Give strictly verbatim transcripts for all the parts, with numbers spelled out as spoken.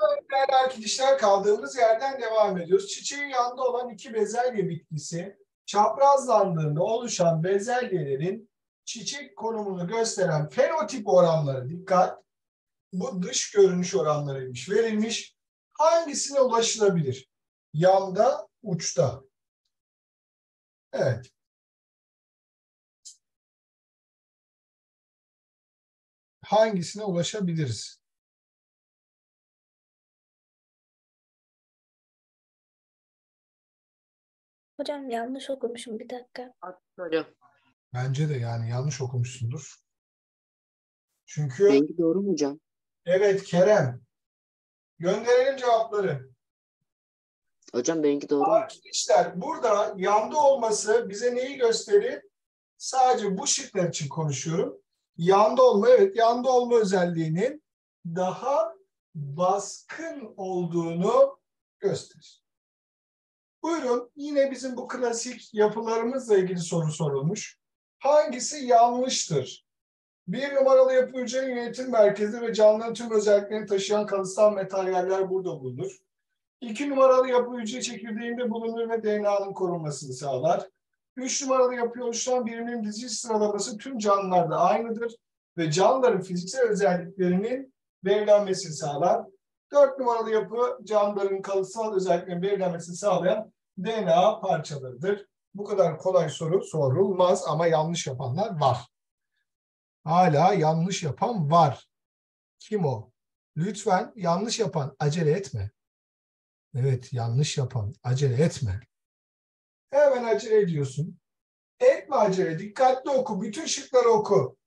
Değerli arkadaşlar, kaldığımız yerden devam ediyoruz. Çiçeği yanında olan iki bezelye bitkisi çaprazlandığında oluşan bezelyelerin çiçek konumunu gösteren fenotip oranları, dikkat, bu dış görünüş oranlarıymış, verilmiş. Hangisine ulaşılabilir? Yanda, uçta. Evet. Hangisine ulaşabiliriz? Hocam yanlış okumuşum, bir dakika. Hocam. Bence de yani yanlış okumuşsundur. Çünkü Bengi doğru mu hocam? evet Kerem. Gönderelim cevapları. Hocam bengi doğru mu? Arkadaşlar burada yanda olması bize neyi gösterir? Sadece bu şıklar için konuşuyorum. Yanda olma, evet yanda olma özelliğinin daha baskın olduğunu gösterir. Buyurun, yine bizim bu klasik yapılarımızla ilgili soru sorulmuş. Hangisi yanlıştır? Bir numaralı yapı hücre yönetim merkezi ve canlının tüm özelliklerini taşıyan kalıtsal materyaller burada bulunur. İki numaralı yapı hücre çekirdeğinde bulunur ve D N A'nın korunmasını sağlar. Üç numaralı yapı oluşturan birimlerin diziş sıralaması tüm canlılarda aynıdır ve canlıların fiziksel özelliklerinin belirlenmesini sağlar. Dört numaralı yapı canlıların kalıtsal özelliklerinin belirlenmesini sağlayan D N A parçalarıdır. Bu kadar kolay soru sorulmaz ama yanlış yapanlar var. Hala yanlış yapan var. Kim o? Lütfen yanlış yapan acele etme. Evet, yanlış yapan acele etme. Hemen acele ediyorsun. Etme acele, dikkatli oku, bütün şıkları oku.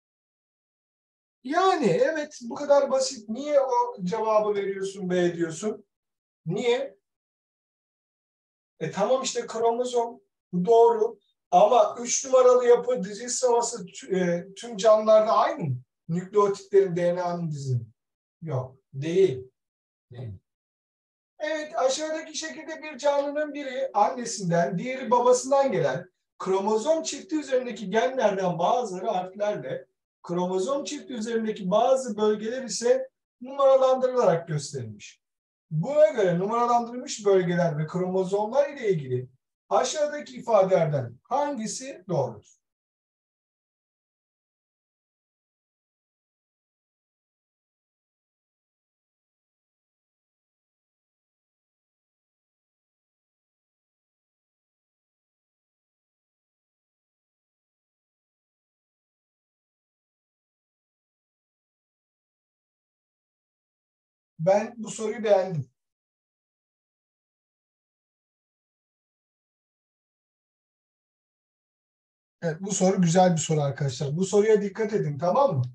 Yani evet, bu kadar basit. Niye o cevabı veriyorsun, B diyorsun? Niye? E tamam işte kromozom, bu doğru. Ama üç numaralı yapı diziş sıraması e, tüm canlılarda aynı mı? Nükleotitlerin D N A'nın dizimi. Yok, değil. Değil. Evet, aşağıdaki şekilde bir canlının biri annesinden, diğeri babasından gelen kromozom çifti üzerindeki genlerden bazıları harflerle, kromozom çifti üzerindeki bazı bölgeler ise numaralandırılarak gösterilmiş. Buna göre numaralandırılmış bölgeler ve kromozomlar ile ilgili aşağıdaki ifadelerden hangisi doğrudur? Ben bu soruyu beğendim. Evet, bu soru güzel bir soru arkadaşlar. Bu soruya dikkat edin, tamam mı?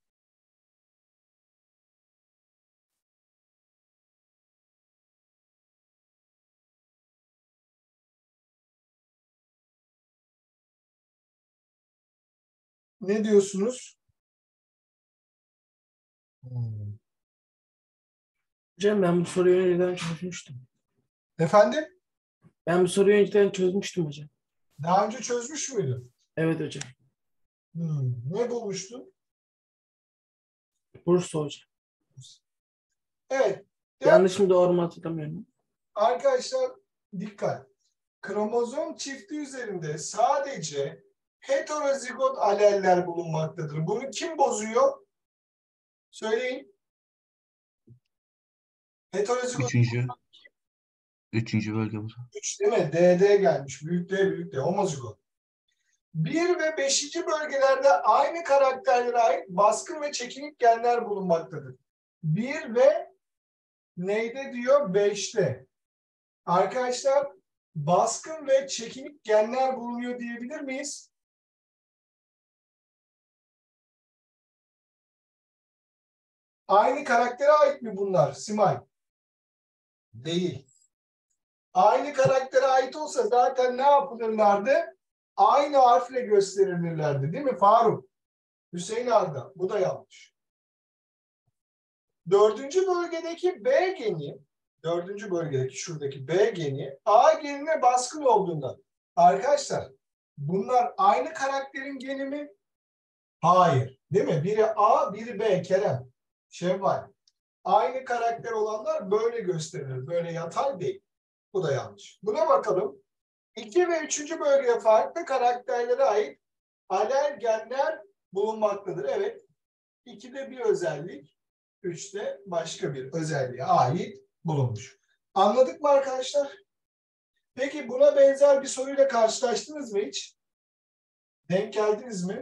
Ne diyorsunuz? Hmm. Hocam ben bu soruyu önceden çözmüştüm. Efendim? Ben bu soruyu önceden çözmüştüm hocam. Daha önce çözmüş müydün? Evet hocam. Hmm. Ne bulmuştun? Bursa hocam. Evet. Yanlış mı doğru mu hatırlamıyorum. Arkadaşlar dikkat. Kromozom çifti üzerinde sadece heterozigot aleller bulunmaktadır. Bunu kim bozuyor? Söyleyin. Heterozigot. Üçüncü. Üçüncü bölge bu. Üç değil mi? D D gelmiş. Büyük D, büyük D. Homozigot. Bir ve beşinci bölgelerde aynı karakterlere ait baskın ve çekinik genler bulunmaktadır. Bir ve neyde diyor? Beşte. Arkadaşlar baskın ve çekinik genler bulunuyor diyebilir miyiz? Aynı karaktere ait mi bunlar Simay? Değil. Aynı karaktere ait olsa zaten ne yapılırlardı? Aynı harfle gösterilirlerdi değil mi Faruk? Hüseyin Arda. Bu da yanlış. Dördüncü bölgedeki B geni, dördüncü bölgedeki şuradaki B geni A genine baskın olduğundan. Arkadaşlar bunlar aynı karakterin geni mi? Hayır. Değil mi? Biri A, biri B. Kerem. Şevval. Aynı karakter olanlar böyle gösterilir. Böyle yatay değil. Bu da yanlış. Buna bakalım. İki ve üçüncü bölgeye farklı karakterlere ait alergenler bulunmaktadır. Evet. ikide bir özellik, üçte başka bir özelliğe ait bulunmuş. Anladık mı arkadaşlar? Peki buna benzer bir soruyla karşılaştınız mı hiç? Denk geldiniz mi?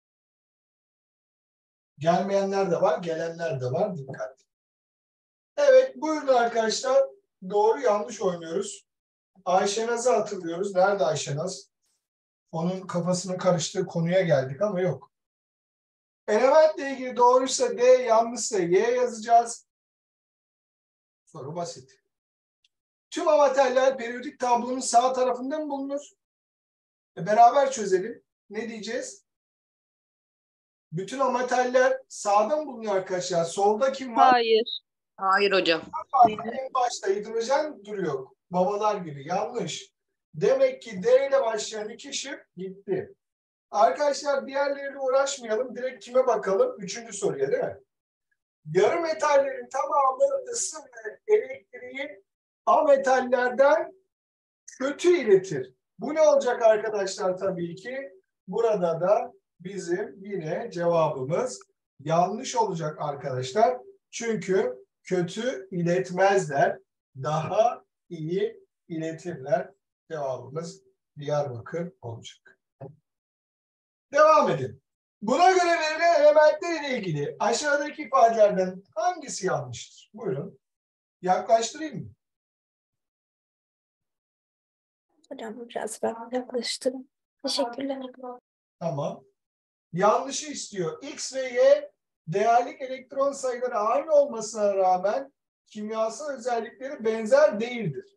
Gelmeyenler de var, gelenler de var. Dikkat. Evet, buyurun arkadaşlar. Doğru yanlış oynuyoruz. Ayşenaz'ı hatırlıyoruz. Nerede Ayşenaz? Onun kafasının karıştığı konuya geldik ama yok. Elementle ilgili doğruysa D, yanlışsa Y yazacağız. Soru basit. Tüm amateller periyodik tablonun sağ tarafında mı bulunur? E beraber çözelim. Ne diyeceğiz? Bütün amateller sağda mı bulunuyor arkadaşlar? Solda kim var? Hayır. Hayır hocam. En başta hidrojen duruyor. Babalar gibi. Yanlış. Demek ki D ile başlayan iki şık gitti. Arkadaşlar diğerleriyle uğraşmayalım. Direkt kime bakalım? Üçüncü soruya değil mi? Yarı metallerin tamamı ısı ve elektriği ametallerden kötü iletir. Bu ne olacak arkadaşlar tabii ki? Burada da bizim yine cevabımız yanlış olacak arkadaşlar. Çünkü kötü iletmezler. Daha iyi iletirler. Cevabımız Diyarbakır olacak. Devam edin. Buna göre verilen elementler ile ilgili aşağıdaki ifadelerden hangisi yanlıştır? Buyurun. Yaklaştırayım mı? Hocam biraz daha yaklaştırın. Teşekkürler. Tamam. Yanlışı istiyor. X ve Y değerlik elektron sayıları aynı olmasına rağmen kimyasal özellikleri benzer değildir.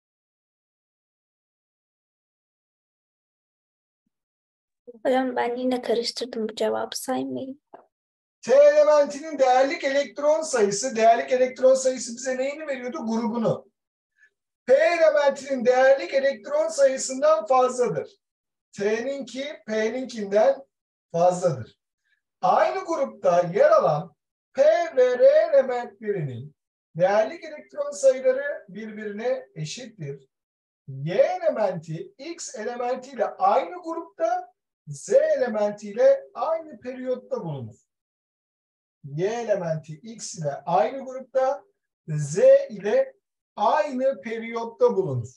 Hocam ben yine karıştırdım, bu cevabı saymayın. T elementinin değerlik elektron sayısı, değerlik elektron sayısı bize neyini veriyordu? Grubunu. P elementinin değerlik elektron sayısından fazladır. T'ninki P'ninkinden fazladır. Aynı grupta yer alan P ve R elementlerinin değerlik elektron sayıları birbirine eşittir. Y elementi X elementiyle aynı grupta, Z elementiyle aynı periyotta bulunur. Y elementi X ile aynı grupta, Z ile aynı periyotta bulunur.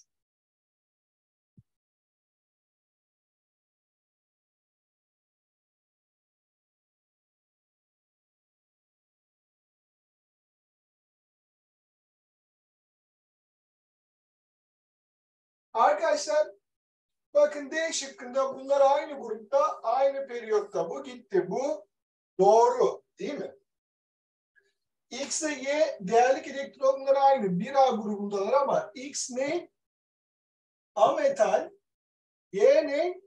Arkadaşlar bakın D şıkkında bunlar aynı grupta, aynı periyotta. Bu gitti. Bu doğru değil mi? X ile Y değerlik elektronları aynı. bir A grubundalar ama X ne? Ametal. Y ne?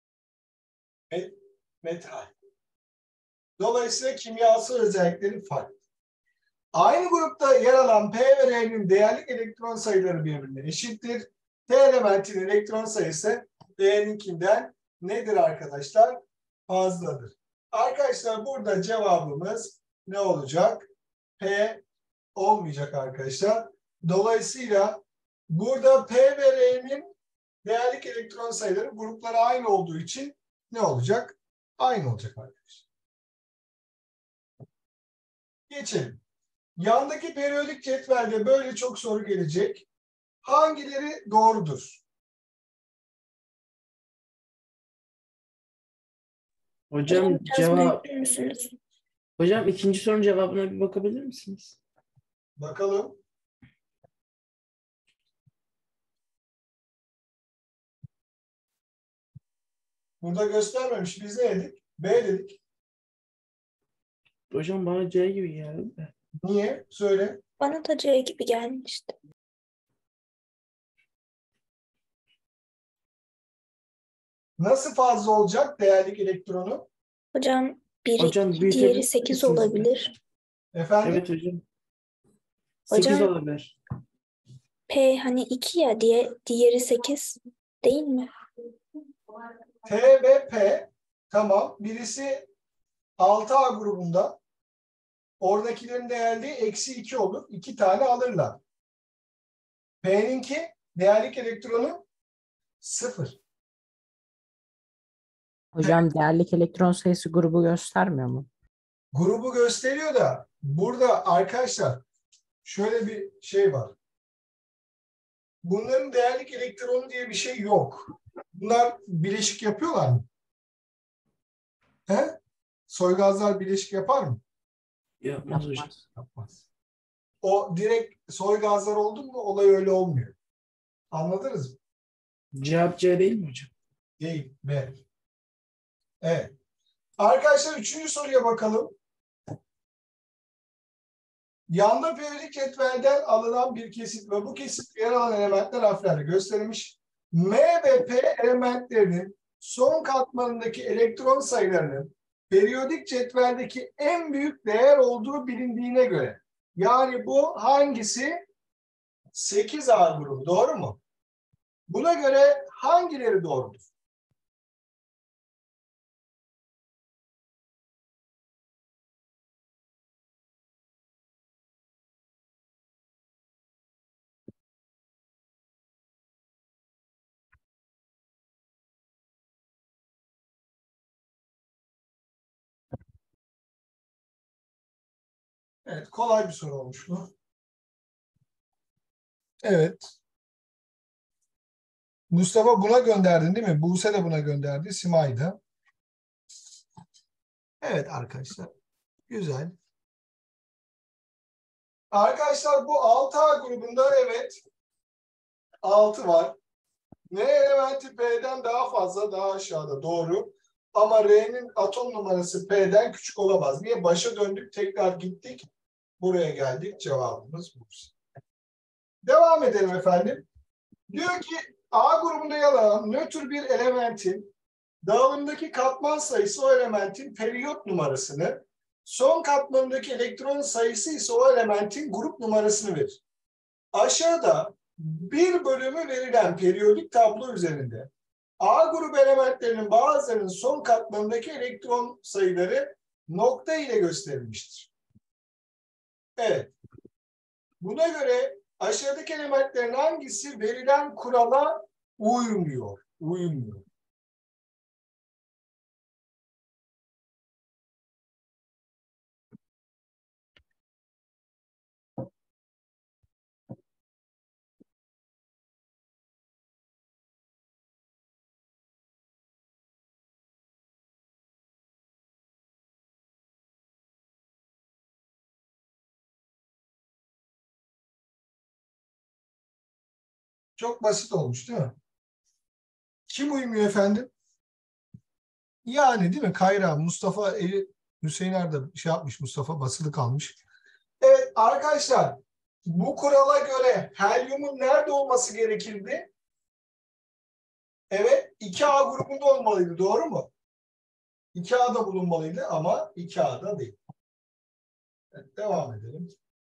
Metal. Dolayısıyla kimyasal özellikleri farklı. Aynı grupta yer alan P ve R'nin değerlik elektron sayıları birbirine eşittir. T elementinin elektron sayısı D'ninkinden nedir arkadaşlar? Fazladır. Arkadaşlar burada cevabımız ne olacak? P olmayacak arkadaşlar. Dolayısıyla burada P ve R'nin değerlik elektron sayıları grupları aynı olduğu için ne olacak? Aynı olacak arkadaşlar. Geçelim. Yandaki periyodik cetvelde böyle çok soru gelecek. Hangileri doğrudur? Hocam Biraz cevap büyütür müsünüz? hocam ikinci sorunun cevabına bir bakabilir misiniz? Bakalım. Burada göstermemiş. Biz ne dedik? B dedik. Hocam bana C gibi geldi de. Niye? Söyle. Bana da C gibi gelmişti. Nasıl fazla olacak değerlik elektronu? Hocam biri Hocam iki, büyütebilir diğeri sekiz misiniz? olabilir. Efendim? Evet hocam. Hocam- sekiz olabilir. P hani iki ya, diye, diğeri sekiz değil mi? T ve P tamam. Birisi altı A grubunda. Oradakilerin değerli eksi iki olur. iki tane alırlar. P'ninki değerlik elektronu sıfır. Hocam değerlik elektron sayısı grubu göstermiyor mu? Grubu gösteriyor da burada arkadaşlar şöyle bir şey var. Bunların değerlik elektronu diye bir şey yok. Bunlar bileşik yapıyorlar mı? He? Soygazlar bileşik yapar mı? Yapmaz hocam. Yapmaz. Yapmaz. O direkt soygazlar oldu mu olay öyle olmuyor. Anladınız mı? Cevap C değil mi hocam? Değil. B. Evet. Arkadaşlar üçüncü soruya bakalım. Yanda periyodik cetvelden alınan bir kesit ve bu kesit yer alan elementler harflerle gösterilmiş. M ve P elementlerinin son katmanındaki elektron sayılarının periyodik cetveldeki en büyük değer olduğu bilindiğine göre. Yani bu hangisi? sekiz A grubu. Doğru mu? Buna göre hangileri doğrudur? Evet, kolay bir soru olmuş bu. Evet. Mustafa buna gönderdin değil mi? Buse de buna gönderdi. Simay da. Evet arkadaşlar. Güzel. Arkadaşlar bu altı A grubunda evet altı var. N elementi P'den daha fazla, daha aşağıda. Doğru. Ama R'nin atom numarası P'den küçük olamaz. Niye? Başa döndük, tekrar gittik. Buraya geldik. Cevabımız bu. Devam edelim efendim. Diyor ki A grubunda yer alan nötr bir elementin dağılımdaki katman sayısı o elementin periyot numarasını, son katmanındaki elektron sayısı ise o elementin grup numarasını verir. Aşağıda bir bölümü verilen periyodik tablo üzerinde A grubu elementlerinin bazılarının son katmanındaki elektron sayıları nokta ile gösterilmiştir. Evet. Buna göre aşağıdaki elementlerin hangisi verilen kurala uymuyor? Uymuyor. Çok basit olmuş değil mi? Kim uymuyor efendim? Yani değil mi? Kayra, Mustafa, Eli, Hüseyin Erda şey yapmış, Mustafa basılı kalmış. Evet arkadaşlar, bu kurala göre helyumun nerede olması gerekirdi? Evet, iki A grubunda olmalıydı, doğru mu? iki A'da bulunmalıydı ama iki A'da değil. Evet, devam edelim.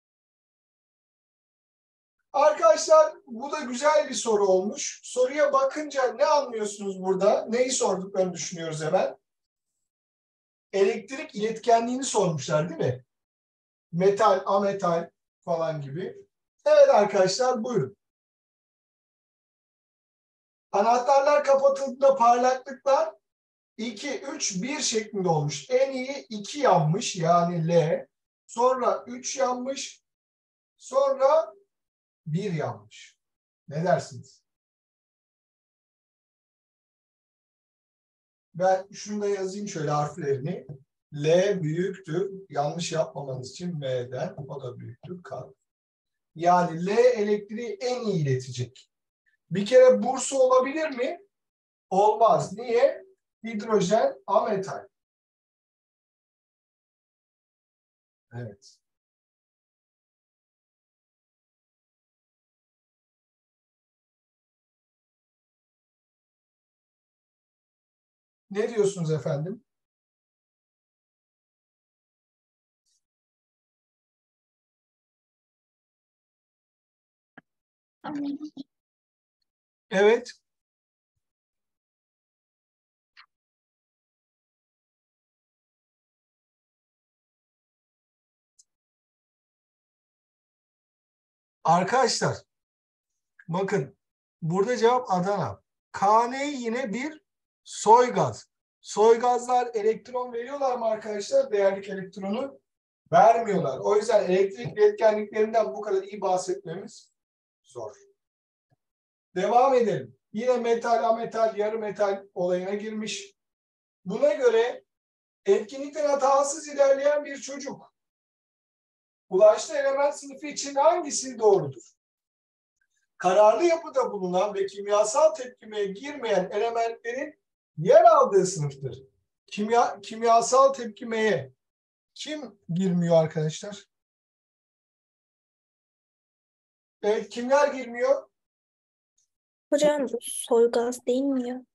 Arkadaşlar bu da güzel bir soru olmuş. Soruya bakınca ne anlıyorsunuz burada? Neyi sorduklarını düşünüyoruz hemen. Elektrik iletkenliğini sormuşlar değil mi? Metal, ametal falan gibi. Evet arkadaşlar buyurun. Anahtarlar kapatıldığında parlaklıklar iki, üç, bir şeklinde olmuş. En iyi iki yanmış yani L. Sonra üç yanmış. Sonra bir yanmış. Ne dersiniz? Ben şunu da yazayım şöyle harflerini. L büyüktür. Yanlış yapmamanız için M'den. O da büyüktür. K. Yani L elektriği en iyi iletecek. Bir kere bursu olabilir mi? Olmaz. Niye? Hidrojen ametal. Evet. Ne diyorsunuz efendim? Evet. Arkadaşlar bakın burada cevap Adana. K N yine bir soy gaz. Soy gazlar elektron veriyorlar mı arkadaşlar? Değerlik elektronu vermiyorlar. O yüzden elektrik iletkenliklerinden bu kadar iyi bahsetmemiz zor. Devam edelim. Yine metal, ametal, yarı metal olayına girmiş. Buna göre etkinlikten hatasız ilerleyen bir çocuk ulaştığı element sınıfı için hangisi doğrudur? Kararlı yapıda bulunan ve kimyasal tepkimeye girmeyen elementlerin yer aldığı sınıftır. Kimya, kimyasal tepkimeye kim girmiyor arkadaşlar? Evet, kimler girmiyor? Hocam bu soy gaz değil mi ya?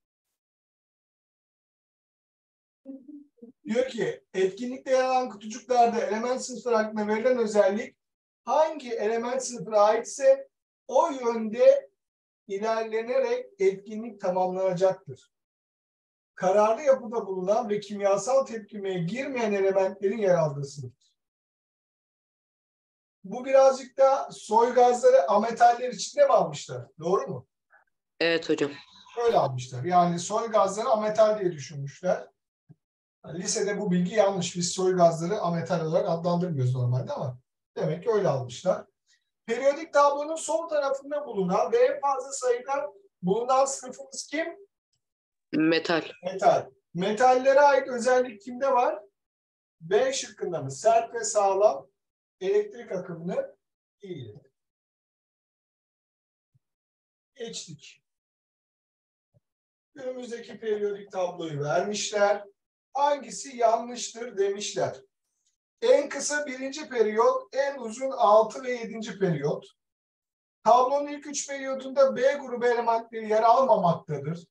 Diyor ki etkinlikte yer alan kutucuklarda element sınıfları hakkında verilen özellik hangi element sınıfına aitse o yönde ilerlenerek etkinlik tamamlanacaktır. Kararlı yapıda bulunan ve kimyasal tepkimeye girmeyen elementlerin yer aldığı sınıftır. Bu birazcık da soy gazları ametaller içinde mi almışlar? Doğru mu? Evet hocam. Öyle almışlar. Yani soy gazları ametal diye düşünmüşler. Yani lisede bu bilgi yanlış. Biz soy gazları ametal olarak adlandırmıyoruz normalde ama demek ki öyle almışlar. Periyodik tablonun sol tarafında bulunan ve en fazla sayıda bulunan sınıfımız kim? Metal. Metal. Metallere ait özellik kimde var? B şıkkında mı? Sert ve sağlam elektrik akımını iyi. Geçtik. Önümüzdeki periyodik tabloyu vermişler. Hangisi yanlıştır demişler. En kısa birinci periyot, en uzun altı ve yedinci periyot. Tablonun ilk üç periyodunda B grubu elementleri yer almamaktadır.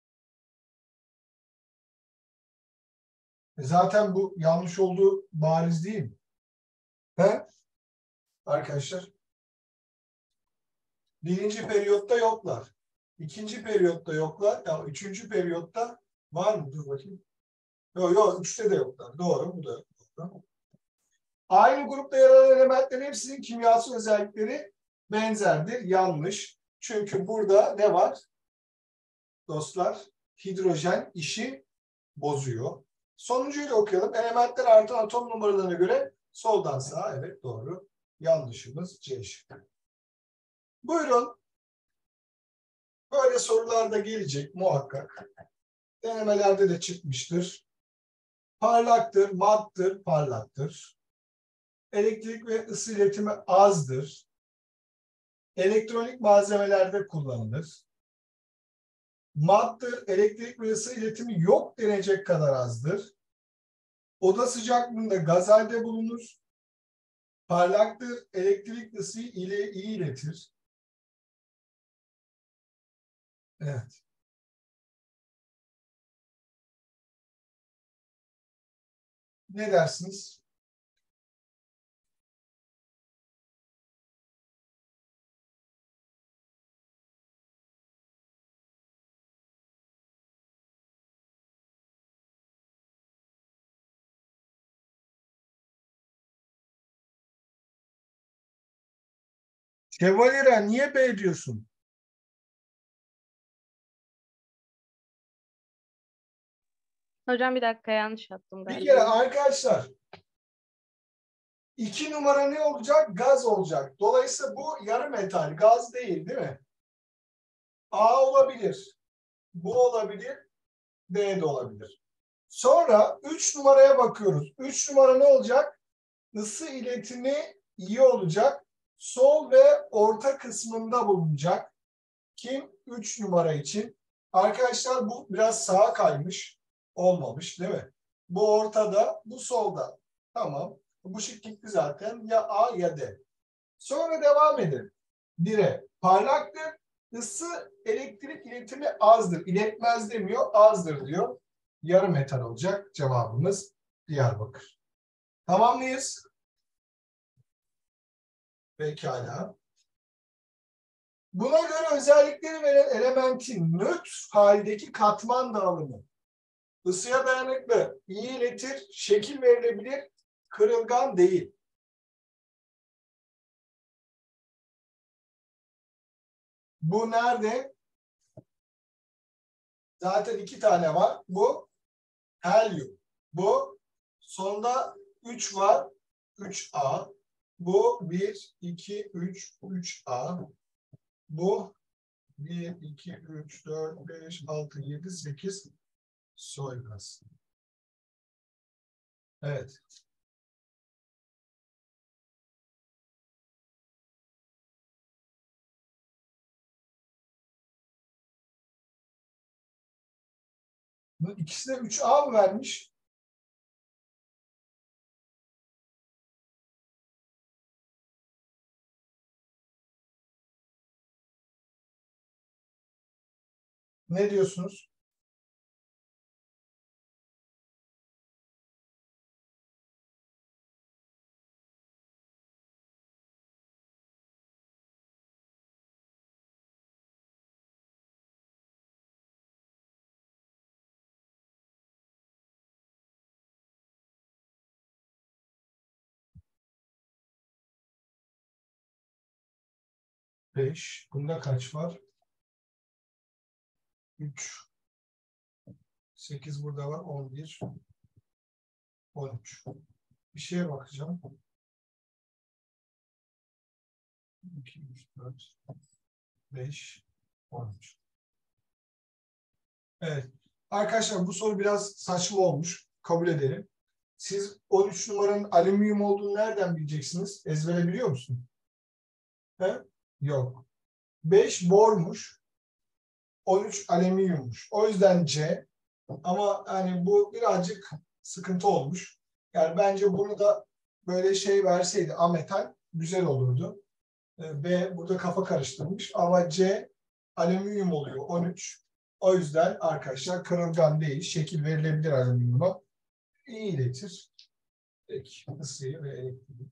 Zaten bu yanlış olduğu bariz değil mi? He? Arkadaşlar. Birinci periyotta yoklar. İkinci periyotta yoklar. Ya üçüncü periyotta var mı? Dur bakayım. Yok yok. Üçte de yoklar. Doğru. Bu da doğru. Aynı grupta yer alan elementlerin hepsinin kimyasal özellikleri benzerdir. Yanlış. Çünkü burada ne var? Dostlar, hidrojen işi bozuyor. Sonuncuyu da okuyalım. Elementler artan atom numaralarına göre soldan sağa. Evet doğru. Yanlışımız C şıkkı. Buyurun. Böyle sorular da gelecek muhakkak. Denemelerde de çıkmıştır. Parlaktır, mattır, parlaktır. Elektrik ve ısı iletimi azdır. Elektronik malzemelerde kullanılır. Mattır, elektrik ve ısı iletimi yok denecek kadar azdır. Oda sıcaklığında gaz halde bulunur. Parlaktır, elektrik ısıyı ile iyi iletir. Evet. Ne dersiniz? Şevalire niye B diyorsun? Hocam bir dakika yanlış yaptım Bir galiba. kere arkadaşlar iki numara ne olacak? Gaz olacak. Dolayısıyla bu yarı metal. Gaz değil değil mi? A olabilir. Bu olabilir. D de olabilir. Sonra üç numaraya bakıyoruz. üç numara ne olacak? Isı iletimi iyi olacak. Sol ve orta kısmında bulunacak. Kim? üç numara için. Arkadaşlar bu biraz sağa kaymış. Olmamış değil mi? Bu ortada, bu solda. Tamam. Bu şık gitti zaten. Ya A ya D. Sonra devam edelim. bire. Parlaktır. Isı elektrik iletimi azdır. İletmez demiyor, azdır diyor. Yarı metal olacak. Cevabımız Diyarbakır. Tamam mıyız? Pekala. Buna göre özellikleri veren elementin nötr haldeki katman dağılımı. Isıya dayanıklı, iyi iletir, şekil verilebilir, kırılgan değil. Bu nerede? Zaten iki tane var. Bu helyum. Bu sonda üç var. üç A. Bu bir, iki, üç, üç A. Bu bir, iki, üç, dört, beş, altı, yedi, sekiz soy gaz. Evet. Bu ikisi de üç A mı vermiş? Ne diyorsunuz? beş. Bunda kaç var? üç. sekiz burada var. on bir. on üç. Bir şeye bakacağım. iki, üç, dört, beş, on üç. Evet. Arkadaşlar bu soru biraz saçma olmuş. Kabul edelim. Siz on üç numaranın alüminyum olduğunu nereden bileceksiniz? Ezbere biliyor musun? He? Yok. beş bormuş. on üç alüminyummuş. O yüzden C. Ama hani bu birazcık sıkıntı olmuş. Yani bence bunu da böyle şey verseydi ametal güzel olurdu. B burada kafa karıştırmış ama C alüminyum oluyor on üç. O yüzden arkadaşlar kırılgan değil. Şekil verilebilir alüminyuma. İyi iletir. Peki ısıyı ve elektriği.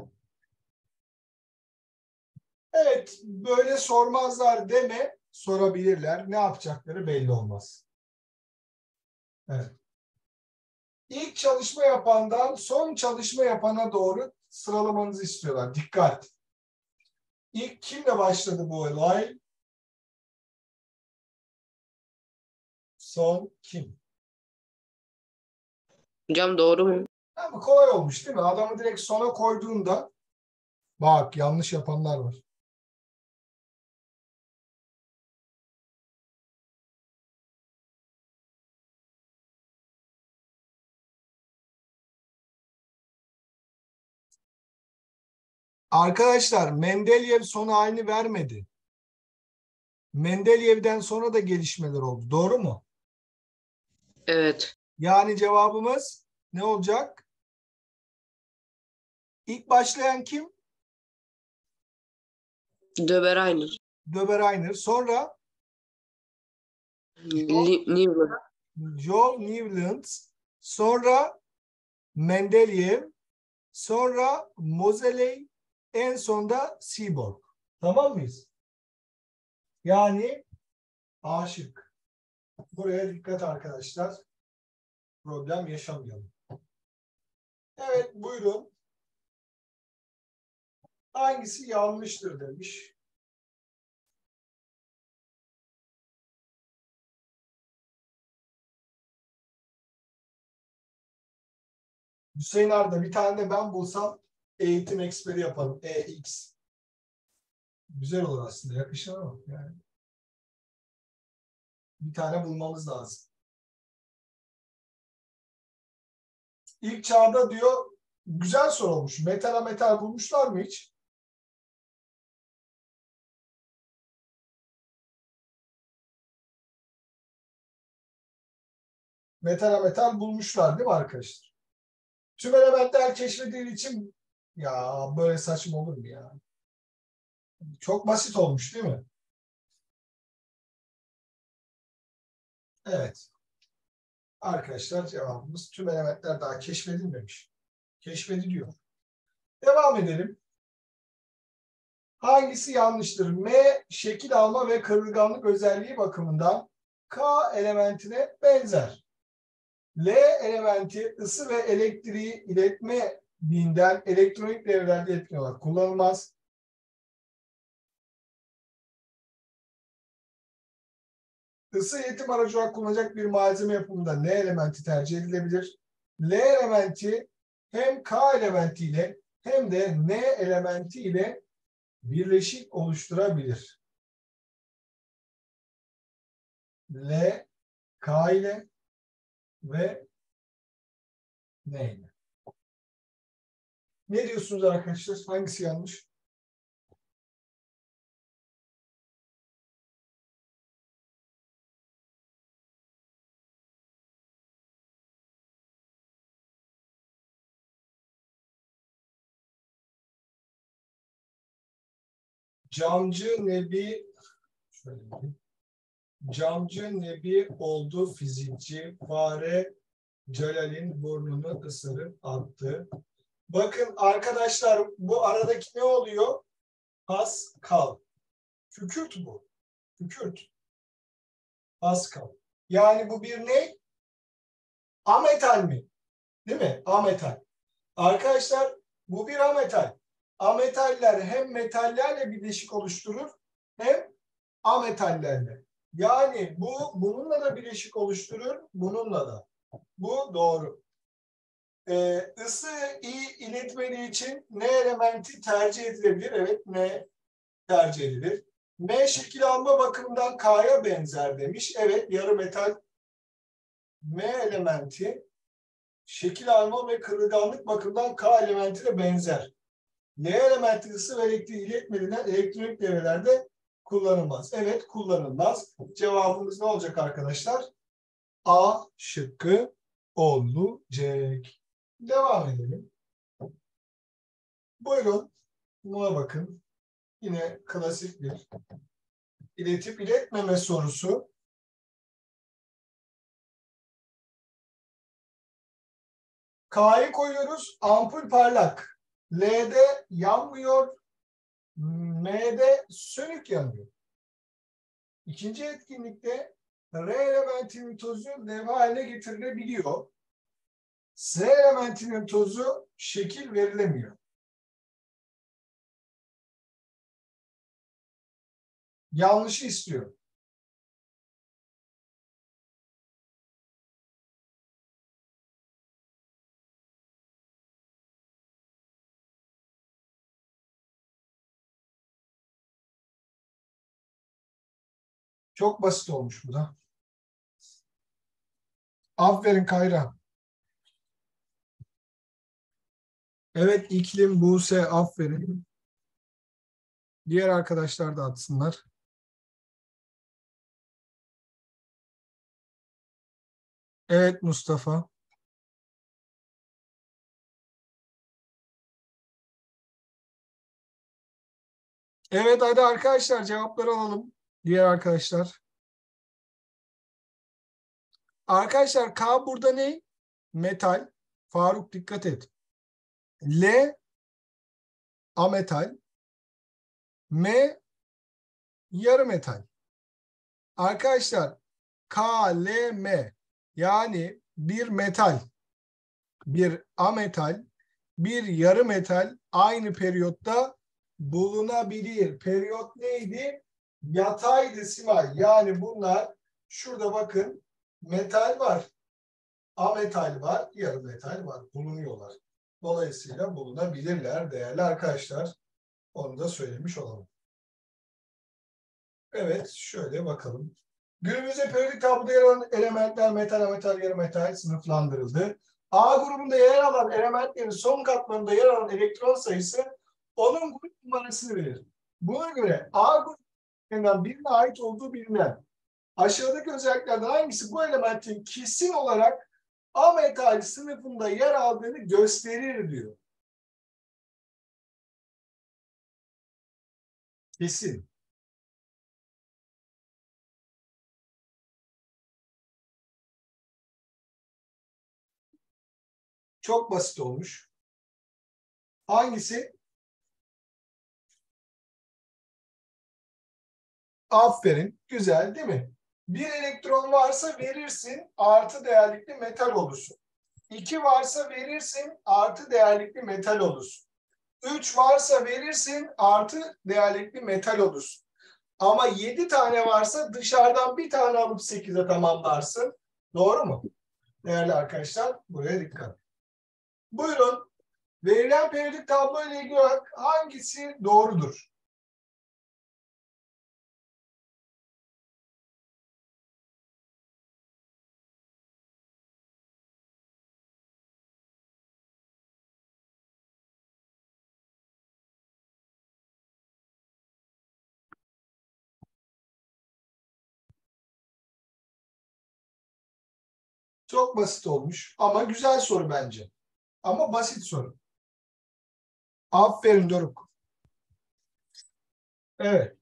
Evet böyle sormazlar deme sorabilirler. Ne yapacakları belli olmaz. Evet. İlk çalışma yapandan son çalışma yapana doğru sıralamanızı istiyorlar. Dikkat. İlk kimle başladı bu olay? Son kim? Hocam doğru mu? Ama kolay olmuş değil mi? Adamı direkt sona koyduğunda bak yanlış yapanlar var. Arkadaşlar Mendeleyev sona aynı vermedi. Mendeleyev'den sonra da gelişmeler oldu. Doğru mu? Evet. Yani cevabımız ne olacak? İlk başlayan kim? Döbereiner. Döbereiner. Sonra Li- Newland. Joel Newland. Sonra Mendeleyev. Sonra Moseley. En sonda Seaborg. Tamam mıyız? Yani A şık. Buraya dikkat arkadaşlar. Problem yaşamayalım. Evet buyurun. Hangisi yanlıştır demiş. Hüseyin Arda bir tane de ben bulsam eğitim eksperi yapalım. E X. Güzel olur aslında. Yakışır ama yani. Bir tane bulmamız lazım. İlk çağda diyor güzel soru olmuş. Metala metal bulmuşlar mı hiç? Metala metal bulmuşlar değil mi arkadaşlar? Tüm elementler keşfedildiği için ya böyle saçma olur mu ya? Çok basit olmuş değil mi? Evet. Arkadaşlar cevabımız tüm elementler daha keşfedilmemiş. Keşfediliyor. Devam edelim. Hangisi yanlıştır? M şekil alma ve kırılganlık özelliği bakımından K elementine benzer. L elementi ısı ve elektriği iletme binden elektronik devrelerde etkin olarak kullanılmaz. Isı iletim aracı olarak kullanılacak bir malzeme yapımında ne elementi tercih edilebilir? L elementi hem K elementiyle hem de N elementiyle birleşik oluşturabilir. L, K ile ve N ile. Ne diyorsunuz arkadaşlar? Hangisi yanlış? Camcı Nebi şöyle diyeyim. Camcı Nebi oldu fizikçi. Fare Celal'in burnunu ısırıp attı. Bakın arkadaşlar, bu aradaki ne oluyor? Pascal. Kükürt bu. Kükürt. Pascal. Yani bu bir ne? Ametal mi? Değil mi? Ametal. Arkadaşlar bu bir ametal. Ametaller hem metallerle birleşik oluşturur hem ametallerle. Yani bu bununla da birleşik oluşturur, bununla da. Bu doğru. Ee, ısı iyi iletmediği için ne elementi tercih edilebilir? Evet, ne tercih edilir? M şekil alma bakımından K'ya benzer demiş. Evet, yarı metal M elementi şekil alma ve kırılganlık bakımından K elementiyle benzer. L elementi ısı ve elektriği iletmediğinden elektronik devrelerde kullanılmaz. Evet, kullanılmaz. Cevabımız ne olacak arkadaşlar? A şıkkı olacak. Devam edelim. Buyurun. Buna bakın. Yine klasik bir iletip iletmeme sorusu. K'yı koyuyoruz. Ampul parlak. L'de yanmıyor. M'de sönük yanıyor. İkinci etkinlikte R elementinin tozu levha haline getirilebiliyor. S elementinin tozu şekil verilemiyor. Yanlışı istiyor. Çok basit olmuş bu da. Aferin Kayra. Evet, İklim, Buse, aferin. Diğer arkadaşlar da atsınlar. Evet Mustafa. Evet, hadi arkadaşlar cevapları alalım. Diğer arkadaşlar. Arkadaşlar K burada ne? Metal. Faruk dikkat et. L ametal. M yarı metal. Arkadaşlar K, L, M yani bir metal, bir ametal, bir yarı metal aynı periyotta bulunabilir. Periyot neydi? Yataydı Simay. Yani bunlar şurada bakın metal var, ametal var, yarı metal var. Bulunuyorlar. Dolayısıyla bulunabilirler değerli arkadaşlar. Onu da söylemiş olalım. Evet, şöyle bakalım. Günümüzde periyodik tabloda yer alan elementler metal, ametal, yarı metal sınıflandırıldı. A grubunda yer alan elementlerin son katmanında yer alan elektron sayısı onun grup numarasını verir. Buna göre A grubundan birine ait olduğu bilinen aşağıdaki özelliklerden hangisi bu elementin kesin olarak ametal sınıfında yer aldığını gösterir diyor. Kesin. Çok basit olmuş. Hangisi? Aferin. Güzel değil mi? Bir elektron varsa verirsin, artı değerlikli metal olursun. İki varsa verirsin, artı değerlikli metal olursun. Üç varsa verirsin, artı değerlikli metal olursun. Ama yedi tane varsa dışarıdan bir tane alıp sekize tamamlarsın. Doğru mu? Değerli arkadaşlar, buraya dikkat. Buyurun. Verilen periyodik tablo ile ilgili olarak hangisi doğrudur? Çok basit olmuş ama güzel soru bence. Ama basit soru. Aferin Doruk. Evet.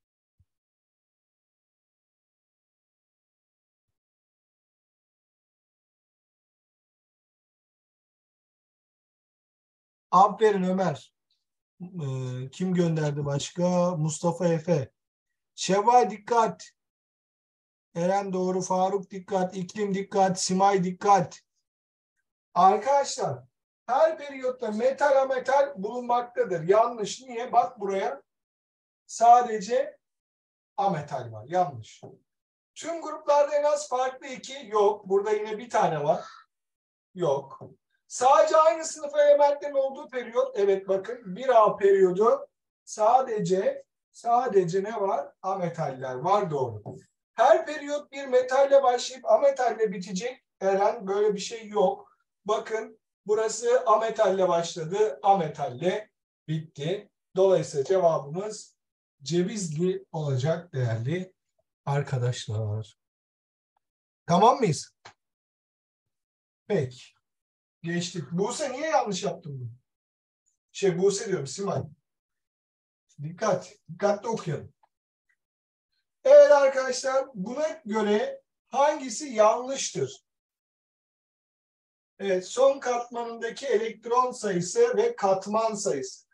Aferin Ömer. Ee, kim gönderdi başka? Mustafa Efe. Şevval dikkat. Eren doğru. Faruk dikkat. İklim dikkat. Simay dikkat. Arkadaşlar her periyotta metal ametal bulunmaktadır. Yanlış. Niye? Bak buraya. Sadece ametal var. Yanlış. Tüm gruplarda en az farklı iki yok. Burada yine bir tane var. Yok. Sadece aynı sınıf elementlerin olduğu periyot. Evet bakın bir A periyodu sadece sadece ne var? Ametaller var, doğru. Her periyot bir metalle başlayıp ametalle bitecek. Eren, böyle bir şey yok. Bakın burası ametalle başladı, ametalle bitti. Dolayısıyla cevabımız Cevizli olacak değerli arkadaşlar. Tamam mıyız? Peki. Geçtik. Buse niye yanlış yaptın bunu? Şey Buse diyorum, Simay. Dikkat. Dikkatli okuyalım. Evet arkadaşlar, buna göre hangisi yanlıştır? Evet, son katmanındaki elektron sayısı ve katman sayısı.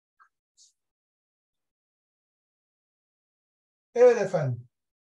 Evet efendim.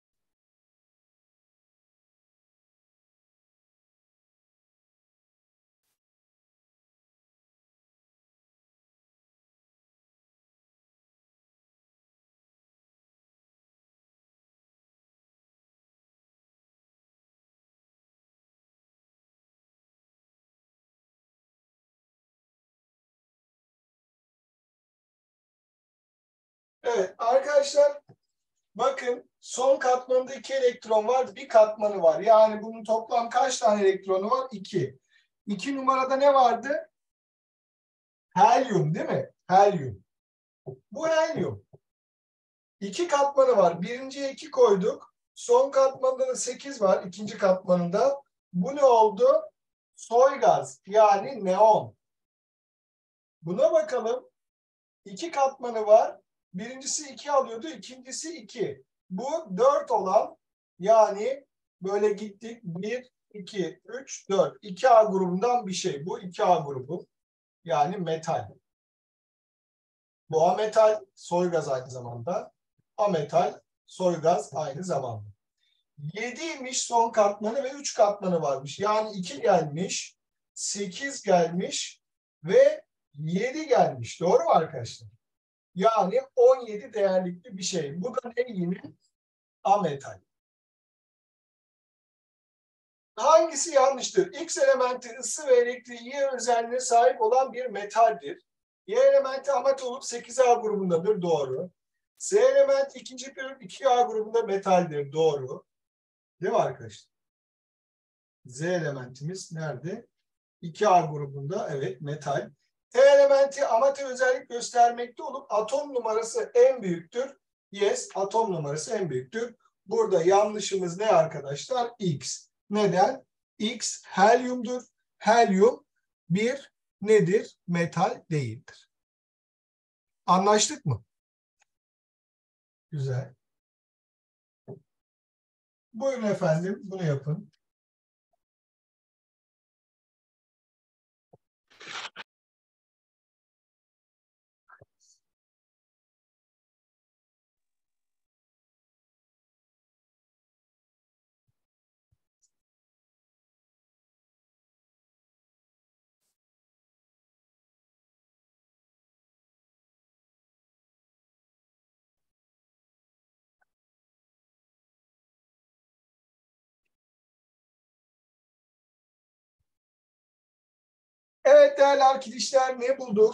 Evet arkadaşlar, bakın son katmanında iki elektron var, bir katmanı var. Yani bunun toplam kaç tane elektronu var? İki. İki numarada ne vardı? Helyum değil mi? Helyum. Bu helyum. İki katmanı var. Birinciye iki koyduk. Son katmanında da sekiz var. İkinci katmanında. Bu ne oldu? Soy gaz. Yani neon. Buna bakalım. İki katmanı var. Birincisi iki alıyordu. İkincisi iki. Bu dört olan, yani böyle gittik. bir, iki, üç, dört. iki A grubundan bir şey. Bu iki A grubu. Yani metal. Bu ametal, soy gaz aynı zamanda. Ametal, soy gaz aynı zamanda. yediymiş son katmanı ve üç katmanı varmış. Yani iki gelmiş, sekiz gelmiş ve yedi gelmiş. Doğru mu arkadaşlar? Yani on yedi değerlikli bir şey. Bu da ne yine? Ametal. Hangisi yanlıştır? X elementi ısı ve elektriği Y özelliğine sahip olan bir metaldir. Y elementi amat olup sekiz A grubundadır. Doğru. Z elementi ikinci periyot iki A grubunda metaldir. Doğru. Değil mi arkadaşlar? Z elementimiz nerede? iki A grubunda, evet, metal. T elementi amatör özellik göstermekte olup atom numarası en büyüktür. Yes, atom numarası en büyüktür. Burada yanlışımız ne arkadaşlar? X. Neden? X helyumdur. Helyum bir nedir? Metal değildir. Anlaştık mı? Güzel. Buyurun efendim, bunu yapın. Evet değerli arkadaşlar, ne bulduk?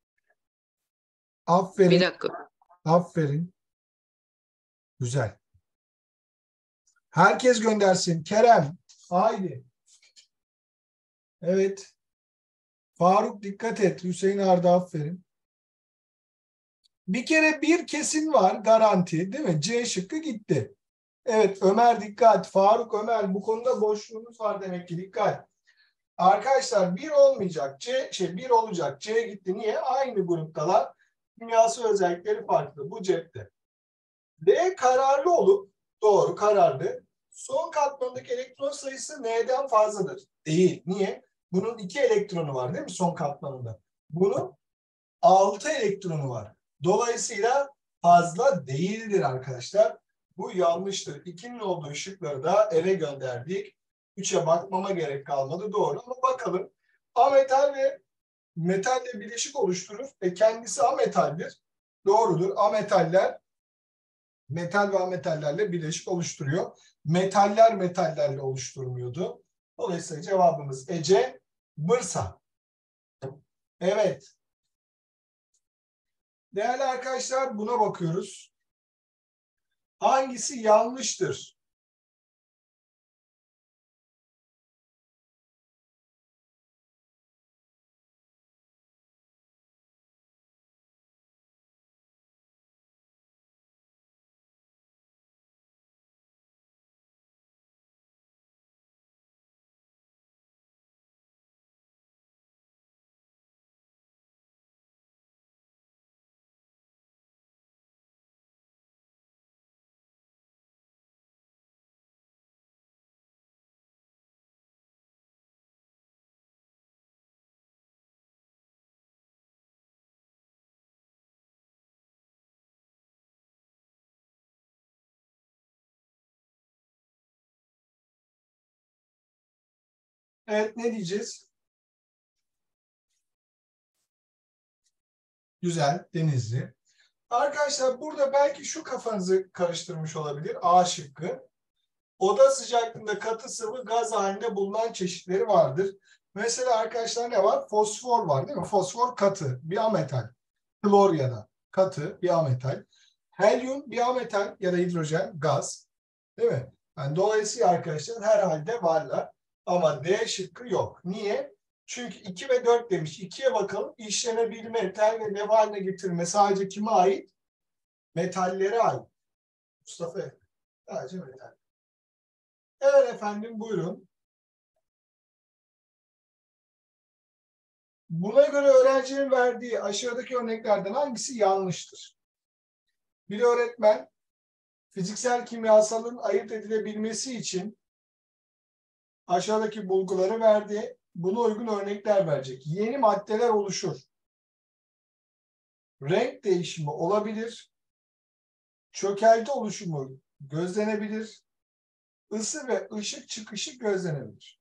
Aferin. Bir dakika. Aferin. Güzel. Herkes göndersin. Kerem, haydi. Evet. Faruk dikkat et. Hüseyin Arda aferin. Bir kere bir kesin var, garanti değil mi? C şıkkı gitti. Evet Ömer dikkat. Faruk, Ömer bu konuda boşluğunuz var demek ki, dikkat. Arkadaşlar bir olmayacak. C şey bir olacak. C gitti. Niye? Aynı gruptalar. Kimyasal özellikleri farklı. Bu cepte. D kararlı olup, doğru kararlı. Son katmandaki elektron sayısı N'den fazladır. Değil. Niye? Bunun iki elektronu var değil mi son katmanında? Bunun altı elektronu var. Dolayısıyla fazla değildir arkadaşlar. Bu yanlıştır. İkinin olduğu şıkları da eve gönderdik. Üçe bakmama gerek kalmadı. Doğru ama bakalım. Ametal ve metalle bileşik oluşturur. E kendisi ametaldir. Doğrudur. Ametaller metal ve ametallerle bileşik oluşturuyor. Metaller metallerle oluşturmuyordu. Dolayısıyla cevabımız Ece, Bursa. Evet. Değerli arkadaşlar buna bakıyoruz. Hangisi yanlıştır? Evet ne diyeceğiz? Güzel, Denizli. Arkadaşlar burada belki şu kafanızı karıştırmış olabilir. A şıkkı. Oda sıcaklığında katı sıvı gaz halinde bulunan çeşitleri vardır. Mesela arkadaşlar ne var? Fosfor var değil mi? Fosfor katı, bir ametal. Klor ya da katı, bir ametal. Helyum bir ametal ya da hidrojen, gaz. Değil mi? Yani dolayısıyla arkadaşlar herhalde varlar. Ama D şıkkı yok. Niye? Çünkü iki ve dört demiş. ikiye bakalım. İşlenebilme, metal ve nev haline getirme sadece kime ait? Metallere ait. Mustafa Efe. Sadece metal. Evet efendim buyurun. Buna göre öğrencinin verdiği aşağıdaki örneklerden hangisi yanlıştır? Bir öğretmen fiziksel kimyasalın ayırt edilebilmesi için aşağıdaki bulguları verdi. Buna uygun örnekler verecek. Yeni maddeler oluşur. Renk değişimi olabilir. Çökelti oluşumu gözlenebilir. Isı ve ışık çıkışı gözlenebilir.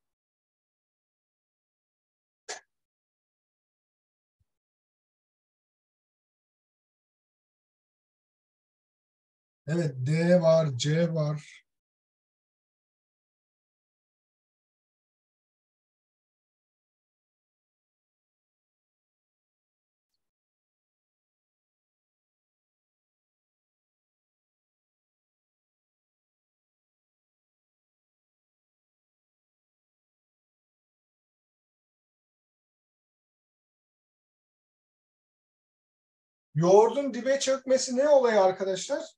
Evet, D var, C var. Yoğurdun dibe çökmesi ne olay arkadaşlar?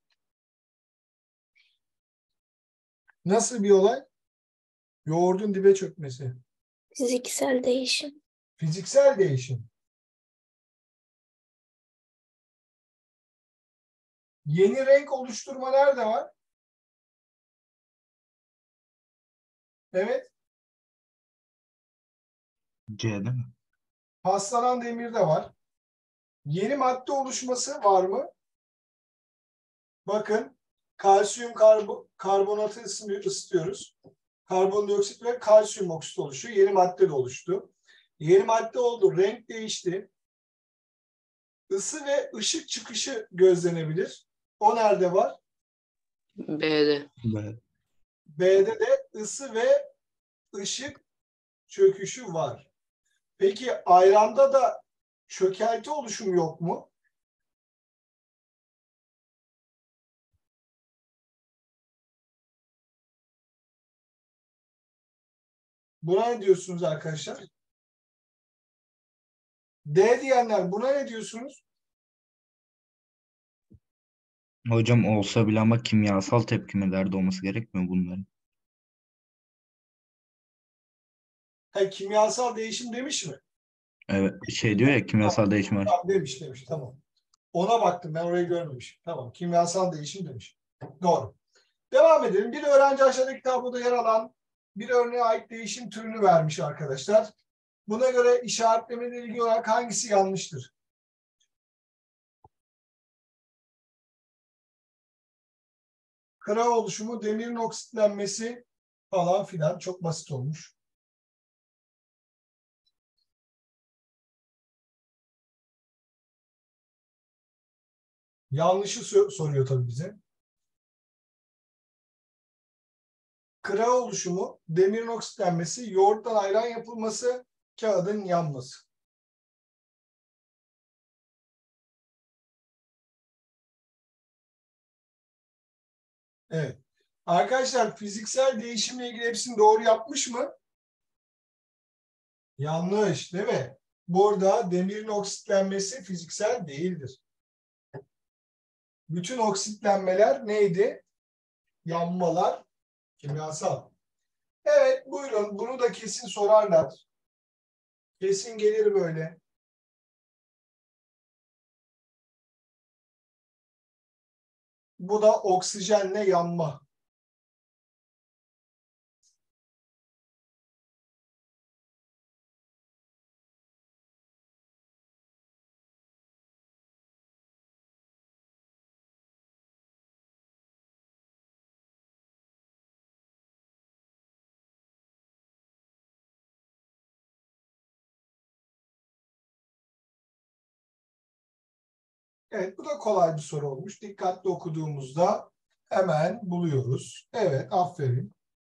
Nasıl bir olay? Yoğurdun dibe çökmesi. Fiziksel değişim. Fiziksel değişim. Yeni renk oluşturma nerede var? Evet. C değil mi? Paslanan demirde var. Yeni madde oluşması var mı? Bakın. Kalsiyum karbo karbonatı ısıtıyoruz. Karbondioksit ve kalsiyum oksit oluşuyor. Yeni madde de oluştu. Yeni madde oldu. Renk değişti. Isı ve ışık çıkışı gözlenebilir. O nerede var? B'de. B. B'de de ısı ve ışık çöküşü var. Peki ayranda da çökelti oluşumu yok mu? Buna ne diyorsunuz arkadaşlar? D diyenler buna ne diyorsunuz? Hocam olsa bile ama kimyasal tepkimelerde olması gerekmiyor bunların. Ha, kimyasal değişim demiş mi? Evet, şey diyor ya kimyasal değişim var. Tamam, demiş demiş tamam. Ona baktım, ben orayı görmemişim. Tamam, kimyasal değişim demiş. Doğru. Devam edelim. Bir öğrenci aşağıdaki tabloda yer alan bir örneğe ait değişim türünü vermiş arkadaşlar. Buna göre işaretlemeyle ilgili olarak hangisi yanlıştır? Kıra oluşumu, demirin oksitlenmesi falan filan, çok basit olmuş. Yanlışı sor- soruyor tabii bize. Kıra oluşumu, demirin oksitlenmesi, yoğurttan ayran yapılması, kağıdın yanması. Evet. Arkadaşlar fiziksel değişimle ilgili hepsini doğru yapmış mı? Yanlış, değil mi? Burada demirin oksitlenmesi fiziksel değildir. Bütün oksitlenmeler neydi? Yanmalar kimyasal. Evet, buyurun. Bunu da kesin sorarlar. Kesin gelir böyle. Bu da oksijenle yanma. Evet, bu da kolay bir soru olmuş. Dikkatli okuduğumuzda hemen buluyoruz. Evet, aferin.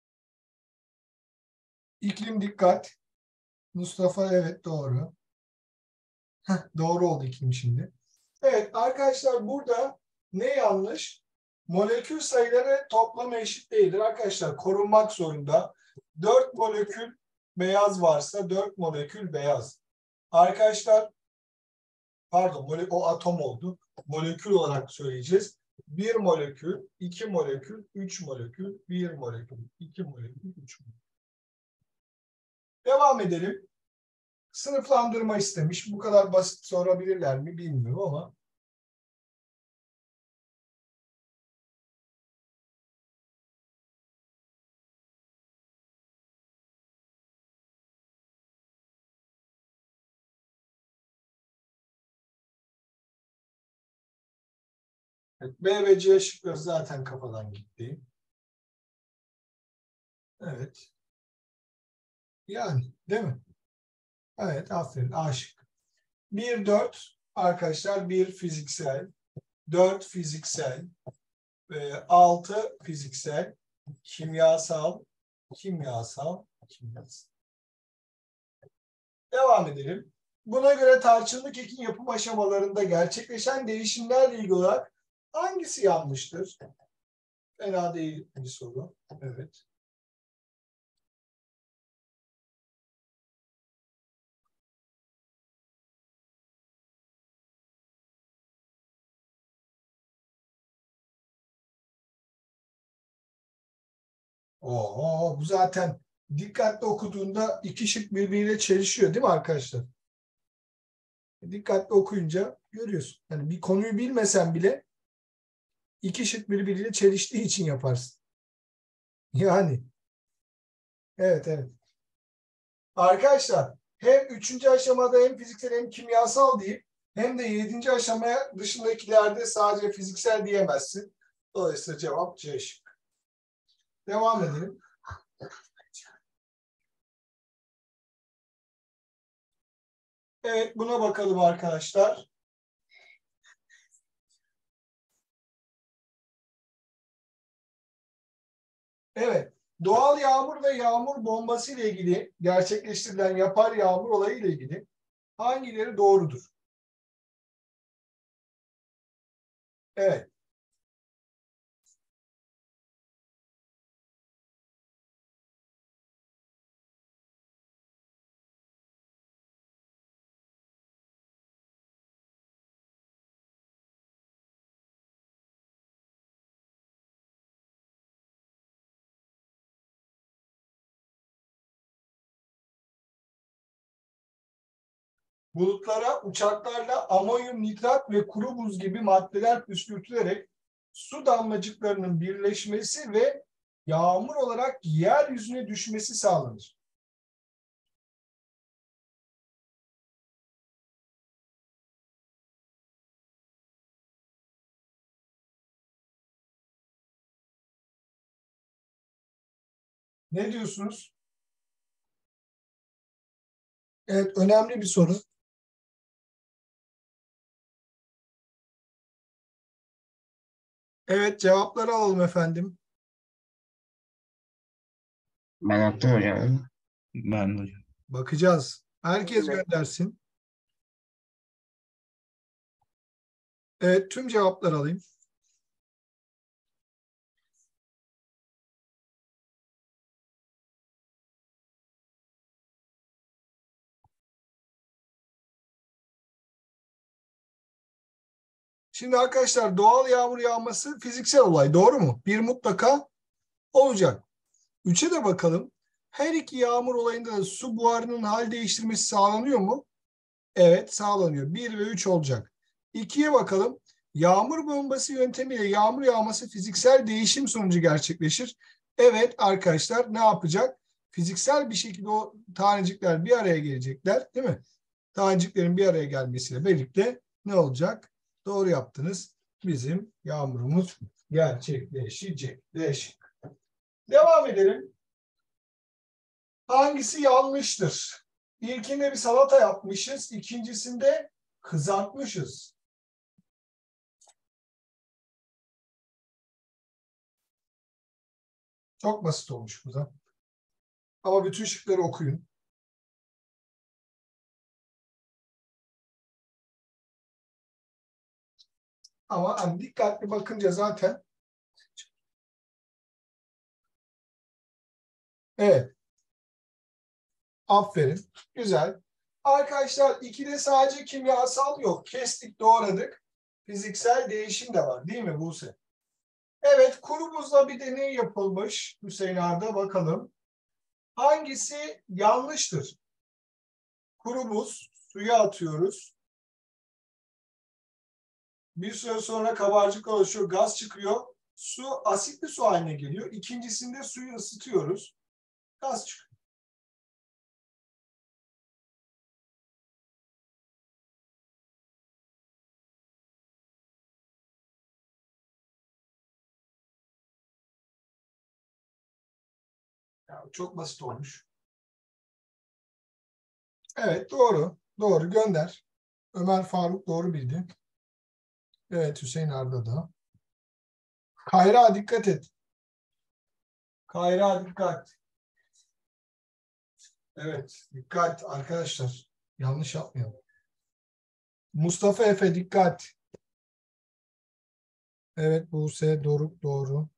İklim dikkat. Mustafa, evet doğru. Heh, doğru oldu iklim şimdi. Evet arkadaşlar, burada ne yanlış? Molekül sayıları toplamı eşit değildir. Arkadaşlar korunmak zorunda. dört molekül beyaz varsa dört molekül beyaz. Arkadaşlar pardon, mole- o atom oldu. Molekül olarak söyleyeceğiz. bir molekül, iki molekül, üç molekül, bir molekül, iki molekül, üç molekül. Devam edelim. Sınıflandırma istemiş. Bu kadar basit sorabilirler mi bilmiyorum ama. Evet, B ve C şıkları zaten kafadan gitti. Evet. Yani değil mi? Evet, aferin. A şıkkı. bir, dört arkadaşlar, bir fiziksel, dört fiziksel, altı fiziksel, kimyasal, kimyasal, kimyasal. Devam edelim. Buna göre tarçınlı kekin yapım aşamalarında gerçekleşen değişimlerle ilgili olarak hangisi yanlıştır? Fena değil bir soru. Evet. Oo, bu zaten dikkatli okuduğunda iki şık birbiriyle çelişiyor değil mi arkadaşlar? Dikkatli okuyunca görüyorsun. Yani bir konuyu bilmesen bile iki şık birbiriyle çeliştiği için yaparsın. Yani evet evet. Arkadaşlar hem üçüncü aşamada hem fiziksel hem kimyasal deyip hem de yedinci aşamaya dışındakilerde sadece fiziksel diyemezsin. Dolayısıyla cevap C şıkkı. Devam edelim. Evet, buna bakalım arkadaşlar. Evet, Doğal yağmur ve yağmur bombası ile ilgili gerçekleştirilen yapar yağmur olayı ile ilgili hangileri doğrudur? Evet. Bulutlara uçaklarla amonyum nitrat ve kuru buz gibi maddeler püskürtülerek su damlacıklarının birleşmesi ve yağmur olarak yeryüzüne düşmesi sağlanır. Ne diyorsunuz? Evet, önemli bir soru. Evet, cevapları alalım efendim. Ben attım hocam. Ben de hocam. Bakacağız. Herkes göndersin. Evet, tüm cevapları alayım. Şimdi arkadaşlar doğal yağmur yağması fiziksel olay, doğru mu? Bir mutlaka olacak. Üçe de bakalım. Her iki yağmur olayında da su buharının hal değiştirmesi sağlanıyor mu? Evet, sağlanıyor. Bir ve üç olacak. İkiye bakalım. Yağmur bombası yöntemiyle yağmur yağması fiziksel değişim sonucu gerçekleşir. Evet arkadaşlar, ne yapacak? Fiziksel bir şekilde o tanecikler bir araya gelecekler, değil mi? Taneciklerin bir araya gelmesiyle birlikte ne olacak? Doğru yaptınız. Bizim yağmurumuz gerçekleşecek. Değişik. Devam edelim. Hangisi yanlıştır? İlkinde bir salata yapmışız. İkincisinde kızartmışız. Çok basit olmuş bu da. Ama bütün şıkları okuyun. Ama hani dikkatli bakınca zaten. Evet. Aferin. Güzel. Arkadaşlar ikide sadece kimyasal yok. Kestik, doğradık. Fiziksel değişim de var. Değil mi Buse? Evet. Kuru buzla bir deney yapılmış. Hüseyin Arda, bakalım. Hangisi yanlıştır? Kuru buz. Suya atıyoruz. Bir süre sonra kabarcık oluşuyor. Gaz çıkıyor. Su asitli su haline geliyor. İkincisinde suyu ısıtıyoruz. Gaz çıkıyor. Ya, çok basit olmuş. Evet, doğru. Doğru, gönder. Ömer Faruk doğru bildi. Evet, Hüseyin Arda da. Kayra dikkat et. Kayra dikkat. Evet, dikkat arkadaşlar. Yanlış yapmayalım. Mustafa Efe dikkat. Evet, Buse Doruk doğru.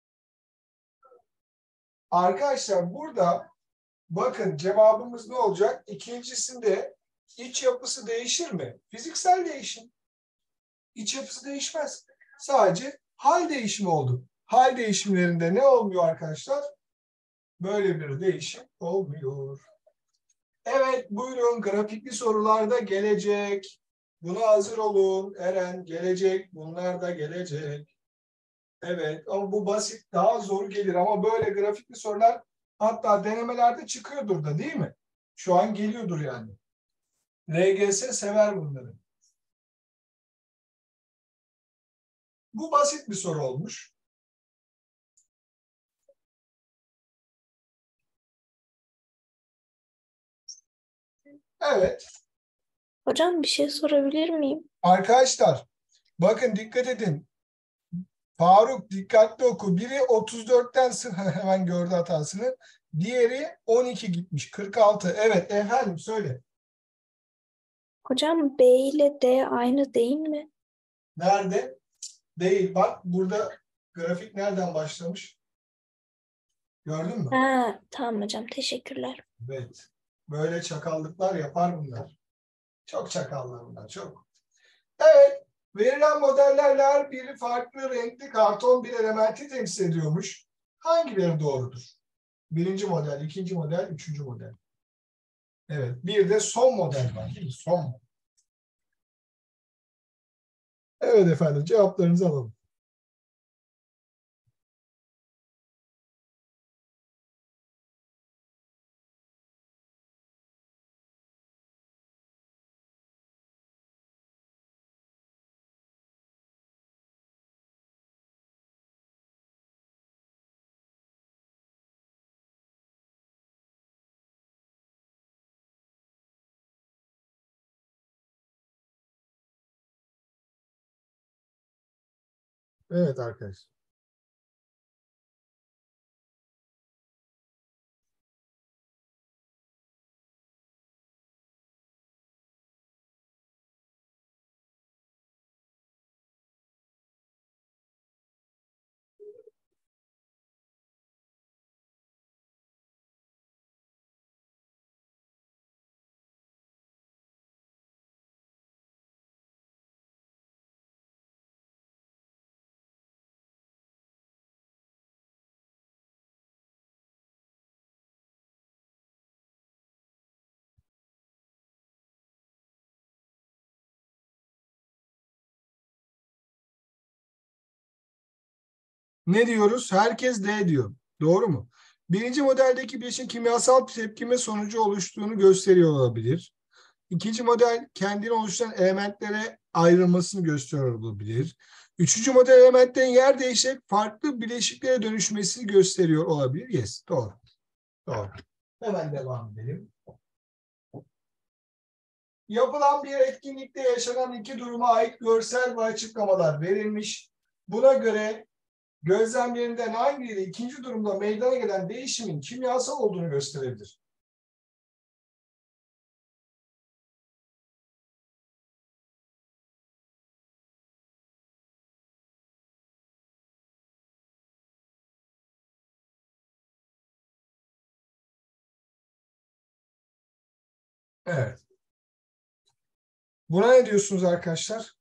Arkadaşlar burada bakın cevabımız ne olacak? İkincisinde iç yapısı değişir mi? Fiziksel değişim. İç yapısı değişmez. Sadece hal değişimi oldu. Hal değişimlerinde ne olmuyor arkadaşlar? Böyle bir değişim olmuyor. Evet, buyurun, grafikli sorular da gelecek. Buna hazır olun. Eren gelecek. Bunlar da gelecek. Evet, ama bu basit, daha zor gelir ama böyle grafikli sorular hatta denemelerde çıkıyordur da, değil mi? Şu an geliyordur yani. L G S sever bunları. Bu basit bir soru olmuş. Evet. Hocam bir şey sorabilir miyim? Arkadaşlar bakın dikkat edin. Faruk dikkatli oku. Biri otuz dörtten sı- hemen gördü hatasını. Diğeri on iki gitmiş. kırk altı. Evet efendim söyle. Hocam B ile D aynı değil mi? Nerede? Değil. Bak burada grafik nereden başlamış? Gördün mü? Ha, tamam hocam, teşekkürler. Evet. Böyle çakallıklar yapar bunlar. Çok çakallar bunlar. Çok. Evet. Verilen modellerle her biri farklı renkli karton bir elementi temsil ediyormuş. Hangileri doğrudur? Birinci model, ikinci model, üçüncü model. Evet. Bir de son model var değil mi? Son model. Evet efendim. Cevaplarınızı alalım. Evet arkadaşlar. Ne diyoruz? Herkes D diyor. Doğru mu? Birinci modeldeki bileşin kimyasal bir tepkime sonucu oluştuğunu gösteriyor olabilir. İkinci model kendini oluşturan elementlere ayrılmasını gösteriyor olabilir. Üçüncü model elementlerin yer değişerek farklı bileşiklere dönüşmesini gösteriyor olabilir. Yes, doğru. Doğru. Hemen devam edelim. Yapılan bir etkinlikte yaşanan iki duruma ait görsel ve açıklamalar verilmiş. Buna göre gözlemlerinden hangileri ikinci durumda meydana gelen değişimin kimyasal olduğunu gösterebilir? Evet. Buna ne diyorsunuz arkadaşlar?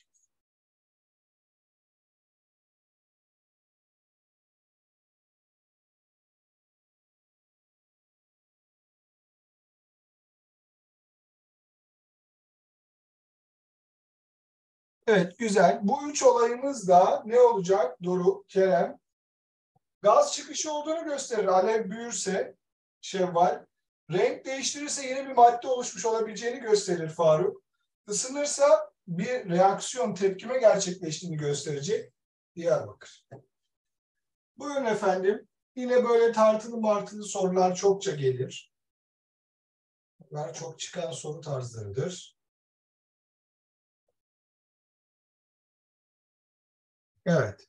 Evet, güzel. Bu üç olayımız da ne olacak? Doruk, Kerem. Gaz çıkışı olduğunu gösterir. Alev büyürse, Şevval. Renk değiştirirse yeni bir madde oluşmuş olabileceğini gösterir Faruk. Isınırsa bir reaksiyon, tepkime gerçekleştiğini gösterecek Diyarbakır. Buyurun efendim. Yine böyle tartılı martılı sorular çokça gelir. Bunlar çok çıkan soru tarzlarıdır. Evet.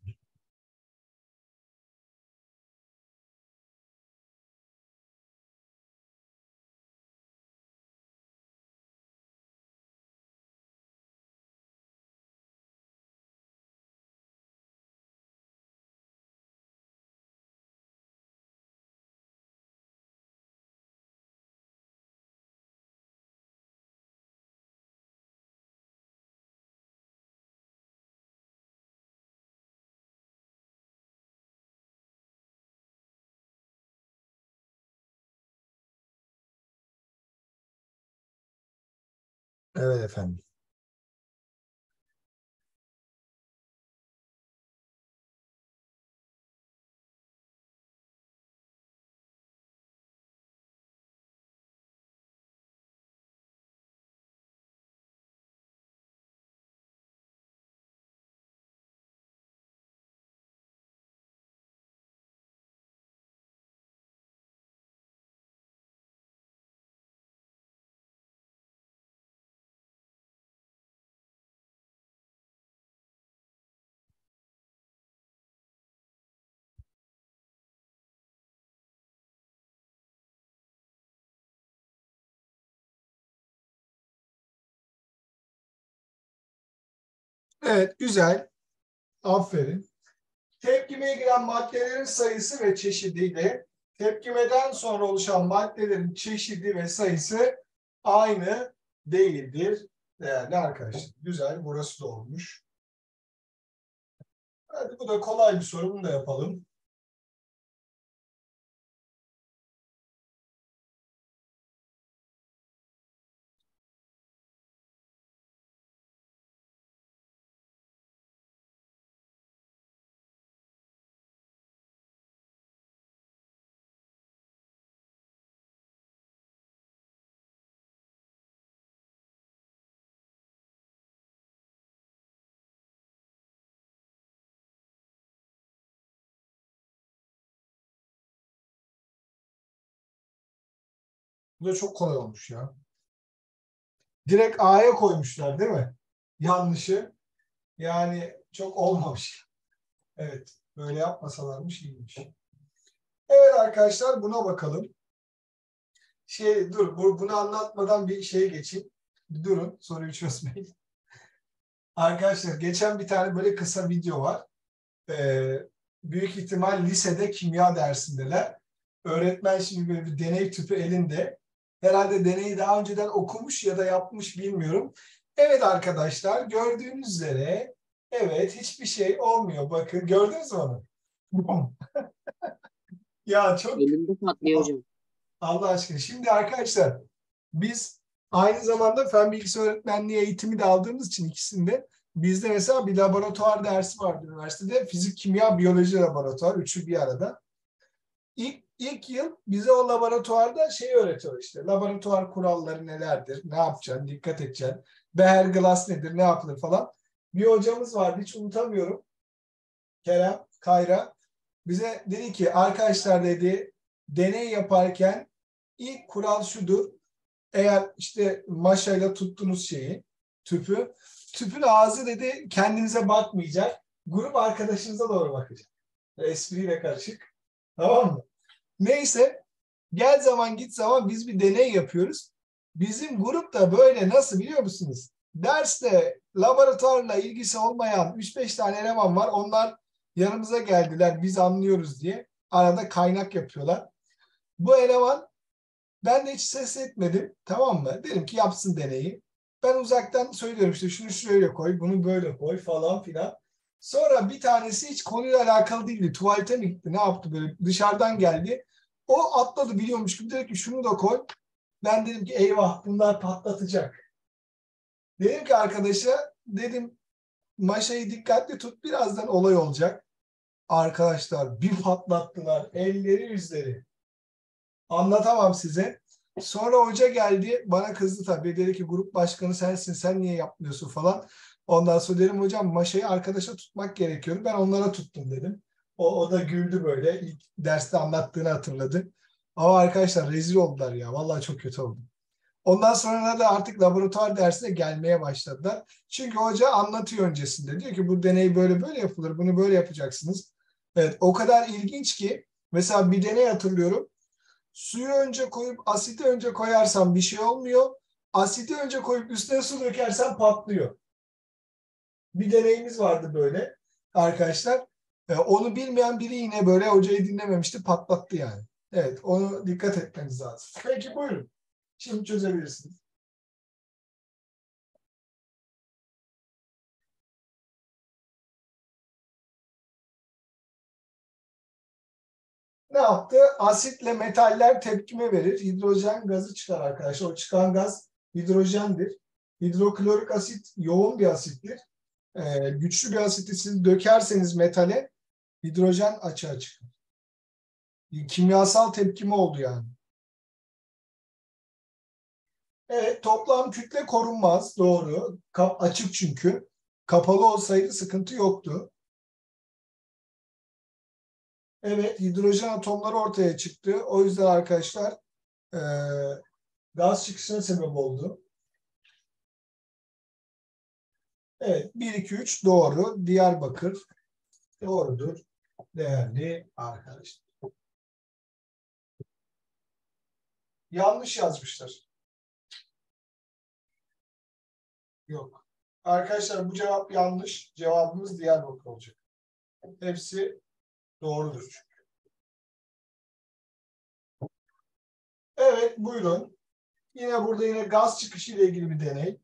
Evet efendim. Evet, güzel. Aferin. Tepkimeye giren maddelerin sayısı ve çeşidiyle tepkimeden sonra oluşan maddelerin çeşidi ve sayısı aynı değildir değerli arkadaşlar. Güzel, burası da olmuş. Hadi bu da kolay bir soru, bunu da yapalım. Bu da çok kolay olmuş ya. Direkt A'ya koymuşlar değil mi? Yanlışı. Yani çok olmamış. Evet. Böyle yapmasalarmış iyiymiş. Evet arkadaşlar, buna bakalım. Şey, dur bu, bunu anlatmadan bir şeye geçeyim. Bir durun, soruyu çözmeyin. Arkadaşlar geçen bir tane böyle kısa video var. Ee, büyük ihtimal lisede kimya dersindeler. Öğretmen şimdi böyle bir deney tüpü elinde. Herhalde deneyi daha önceden okumuş ya da yapmış, bilmiyorum. Evet arkadaşlar, gördüğünüz üzere evet, hiçbir şey olmuyor. Bakın, gördünüz mü onu? Ya çok Elimde patlıyor hocam. Allah aşkına. Şimdi arkadaşlar biz aynı zamanda fen bilgisi öğretmenliği eğitimi de aldığımız için ikisinde bizde mesela bir laboratuvar dersi vardı üniversitede. Fizik, kimya, biyoloji laboratuvar. Üçü bir arada. İlk, ilk yıl bize o laboratuvarda şey öğretiyor işte. Laboratuvar kuralları nelerdir? Ne yapacaksın? Dikkat edeceksin. Beher glass nedir? Ne yapılır falan. Bir hocamız vardı. Hiç unutamıyorum. Kerem Kayra. Bize dedi ki arkadaşlar dedi, deney yaparken ilk kural şudur. Eğer işte maşayla tuttuğunuz şeyi, tüpü, tüpün ağzı dedi kendinize bakmayacak. Grup arkadaşınıza doğru bakacak. Espriyle karışık. Tamam mı? Neyse, gel zaman git zaman biz bir deney yapıyoruz. Bizim grup da böyle, nasıl biliyor musunuz? Derste laboratuvarla ilgisi olmayan üç beş tane eleman var. Onlar yanımıza geldiler, biz anlıyoruz diye. Arada kaynak yapıyorlar. Bu eleman, ben de hiç ses etmedim, tamam mı? Dedim ki yapsın deneyi. Ben uzaktan söylüyorum işte şunu şöyle koy, bunu böyle koy falan filan. Sonra bir tanesi hiç konuyla alakalı değildi. Tuvalete mi gitti, ne yaptı, böyle dışarıdan geldi. O atladı biliyormuş gibi, dedi ki şunu da koy. Ben dedim ki eyvah, bunlar patlatacak. Dedim ki arkadaşa, dedim maşayı dikkatli tut, birazdan olay olacak. Arkadaşlar bir patlattılar, elleri yüzleri. Anlatamam size. Sonra hoca geldi, bana kızdı tabii. Dedi ki grup başkanı sensin, sen niye yapmıyorsun falan. Ondan sonra dedim hocam maşayı arkadaşa tutmak gerekiyor. Ben onlara tuttum dedim. O, o da güldü böyle. İlk derste anlattığını hatırladı. Ama arkadaşlar rezil oldular ya. Vallahi çok kötü oldu. Ondan sonra da artık laboratuvar dersine gelmeye başladılar. Çünkü hoca anlatıyor öncesinde. Diyor ki bu deney böyle böyle yapılır. Bunu böyle yapacaksınız. Evet, o kadar ilginç ki mesela bir deney hatırlıyorum. Suyu önce koyup asiti önce koyarsan bir şey olmuyor. Asiti önce koyup üstüne su dökersen patlıyor. Bir deneyimiz vardı böyle arkadaşlar. Ee, onu bilmeyen biri yine böyle hocayı dinlememişti, patlattı yani. Evet, onu dikkat etmeniz lazım. Peki buyurun. Şimdi çözebilirsiniz. Ne yaptı? Asitle metaller tepkime verir. Hidrojen gazı çıkar arkadaşlar. O çıkan gaz hidrojendir. Hidroklorik asit yoğun bir asittir. Ee, güçlü bir asiti siz dökerseniz metale, hidrojen açığa çıkar. Kimyasal tepkime oldu yani. Evet, toplam kütle korunmaz. Doğru. Kap açık çünkü. Kapalı olsaydı sıkıntı yoktu. Evet, hidrojen atomları ortaya çıktı. O yüzden arkadaşlar e, gaz çıkışına sebep oldu. Evet, bir, iki, üç doğru. Diyarbakır doğrudur değerli arkadaşlar. Yanlış yazmışlar. Yok. Arkadaşlar bu cevap yanlış. Cevabımız Diyarbakır olacak. Hepsi doğrudur çünkü. Evet, buyurun. Yine burada yine gaz çıkışı ile ilgili bir deney.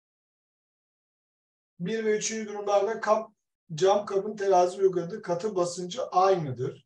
Bir ve üçüncü durumlarda kap, cam kabın terazi uyguladığı katı basıncı aynıdır.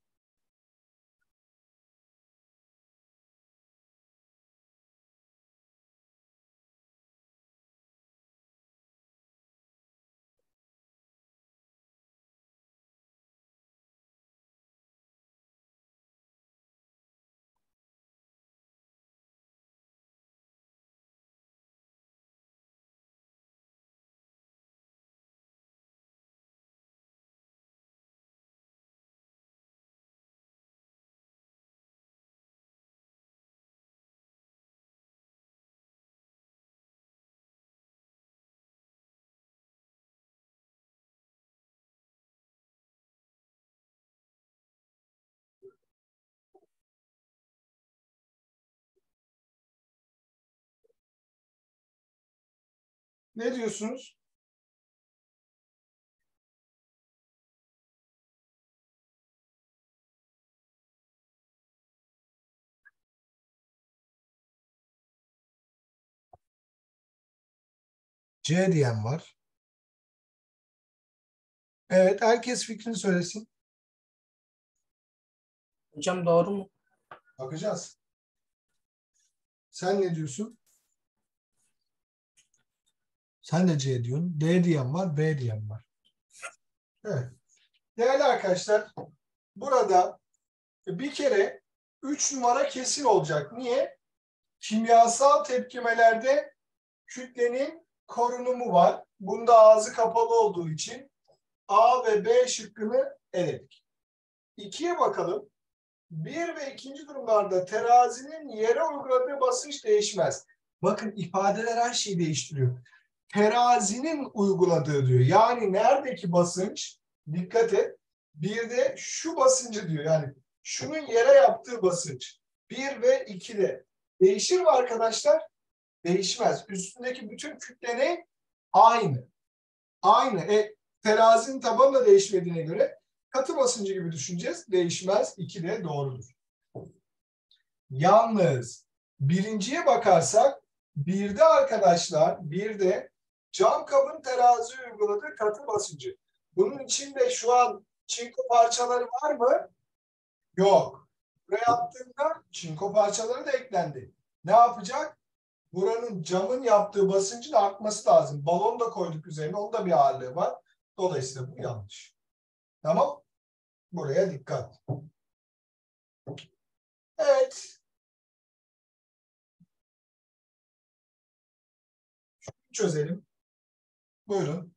Ne diyorsunuz? C diyen var. Evet, herkes fikrini söylesin. Hocam doğru mu? Bakacağız. Sen ne diyorsun? Sen de C diyorsun. D diyen var, B diyen var. Evet. Değerli arkadaşlar, burada bir kere üç numara kesin olacak. Niye? Kimyasal tepkimelerde kütlenin korunumu var. Bunda ağzı kapalı olduğu için A ve B şıkkını eledik. İkiye bakalım. Bir ve ikinci durumlarda terazinin yere uyguladığı basınç değişmez. Bakın ifadeler her şeyi değiştiriyor. Terazinin uyguladığı diyor. Yani neredeki basınç? Dikkat et. Bir de şu basıncı diyor. Yani şunun yere yaptığı basınç. Bir ve ikide. Değişir mi arkadaşlar? Değişmez. Üstündeki bütün kütle ne? Aynı. Aynı. E, terazinin tabanı da değişmediğine göre katı basıncı gibi düşüneceğiz. Değişmez. İki de doğrudur. Yalnız birinciye bakarsak birde arkadaşlar birde cam kabın terazi uyguladığı katı basıncı. Bunun içinde şu an çinko parçaları var mı? Yok. Buraya yaptığında çinko parçaları da eklendi. Ne yapacak? Buranın camın yaptığı basıncın artması lazım. Balon da koyduk üzerine. Onun da bir ağırlığı var. Dolayısıyla bu yanlış. Tamam. Buraya dikkat. Evet. Şunu çözelim. Buyurun.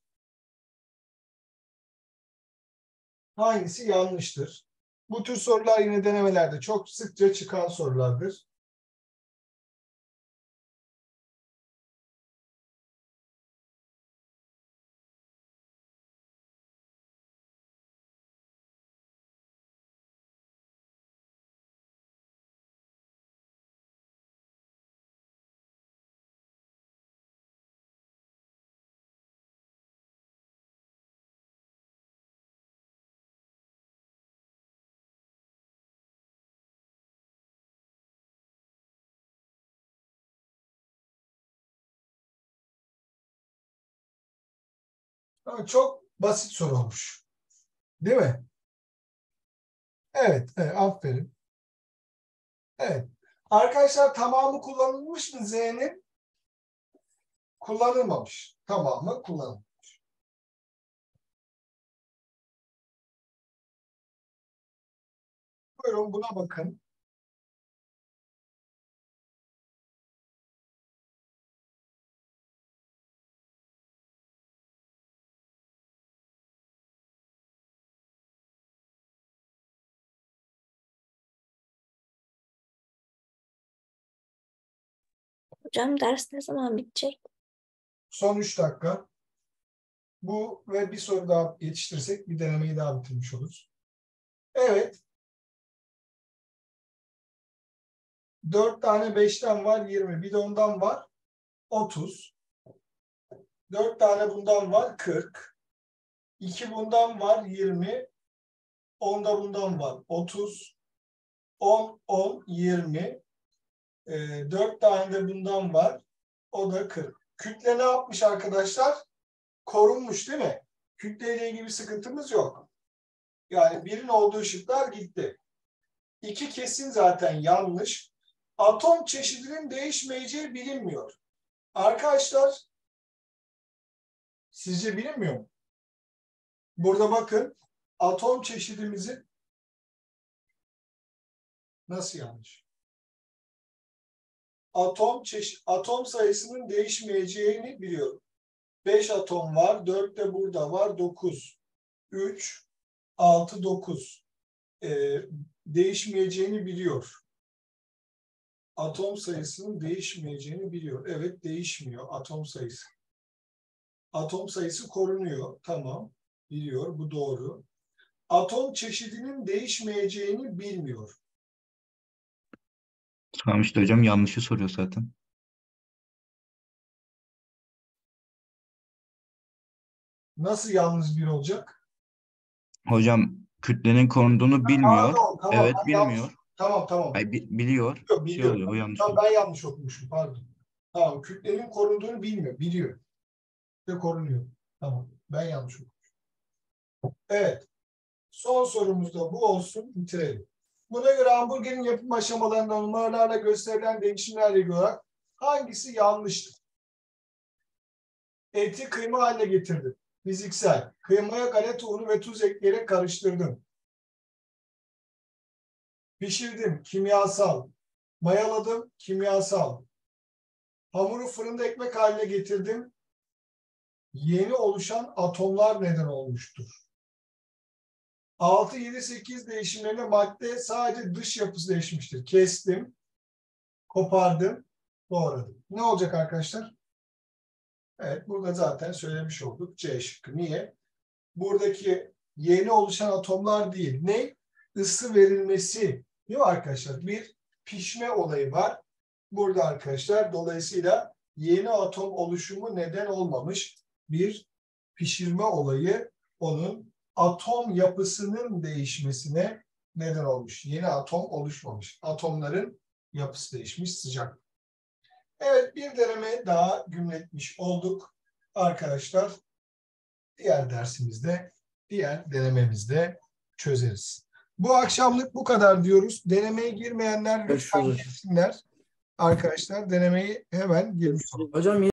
Hangisi yanlıştır? Bu tür sorular yine denemelerde çok sıkça çıkan sorulardır. Ama çok basit soru olmuş. Değil mi? Evet, evet, aferin. Evet. Arkadaşlar tamamı kullanılmış mı Z'nin? Kullanılmamış. Tamamı kullanılmış. Buyurun buna bakın. Hocam ders ne zaman bitecek? Son üç dakika. Bu ve bir soru daha yetiştirirsek bir denemeyi daha bitirmiş oluruz. Evet. Dört tane beşten var yirmi. Bir de ondan var otuz. dört tane bundan var kırk. iki bundan var yirmi. on da bundan var otuz. on, on, yirmi. E, dört tane de bundan var. O da kırk. Kütle ne yapmış arkadaşlar? Korunmuş değil mi? Kütleyle ilgili bir sıkıntımız yok. Yani birin olduğu şıklar gitti. İki kesin zaten yanlış. Atom çeşidinin değişmeyeceği bilinmiyor. Arkadaşlar sizce bilinmiyor mu? Burada bakın atom çeşidimizin nasıl yanlış? Atom çeşit atom sayısının değişmeyeceğini biliyorum. beş atom var, dört de burada var, dokuz. üç, altı, dokuz. Ee, değişmeyeceğini biliyor. Atom sayısının değişmeyeceğini biliyor. Evet, değişmiyor atom sayısı. Atom sayısı korunuyor. Tamam, biliyor. Bu doğru. Atom çeşidinin değişmeyeceğini bilmiyor. Tamam işte hocam yanlışı soruyor zaten. Nasıl yalnız bir olacak? Hocam kütlenin korunduğunu bilmiyor. Pardon, tamam, Evet ben yanlış- bilmiyor. Tamam, tamam. Ay, bi- biliyor. Biliyor, Şey biliyor. oluyor, o yanlış Tamam, oluyor. ben yanlış okumuşum, pardon. Tamam, kütlenin korunduğunu bilmiyor, biliyor. Ve korunuyor. Tamam, ben yanlış okumuşum. Evet, son sorumuz da bu olsun, bitirelim. Buna göre hamburgerin yapım aşamalarında numaralarla gösterilen değişimlerle ilgili olarak hangisi yanlıştır? Eti kıyma haline getirdin. Fiziksel. Kıymaya galeta unu ve tuz ekleyerek karıştırdın. Pişirdim. Kimyasal. Mayaladım. Kimyasal. Hamuru fırında ekmek haline getirdim. Yeni oluşan atomlar neden olmuştur. altı, yedi, sekiz değişimlerinde madde sadece dış yapısı değişmiştir. Kestim. Kopardım. Doğradım. Ne olacak arkadaşlar? Evet, burada zaten söylemiş olduk. C şıkkı. Niye? Buradaki yeni oluşan atomlar değil. Ne? Isı verilmesi. Değil mi arkadaşlar? Bir pişme olayı var. Burada arkadaşlar dolayısıyla yeni atom oluşumu neden olmamış. Bir pişirme olayı onun atom yapısının değişmesine neden olmuş. Yeni atom oluşmamış. Atomların yapısı değişmiş, sıcak. Evet, bir deneme daha gümletmiş olduk arkadaşlar. Diğer dersimizde, diğer denememizde çözeriz. Bu akşamlık bu kadar diyoruz. Denemeye girmeyenler lütfen Görüşürüz hocam. girsinler. Arkadaşlar denemeyi hemen girmiş olalım. Hocam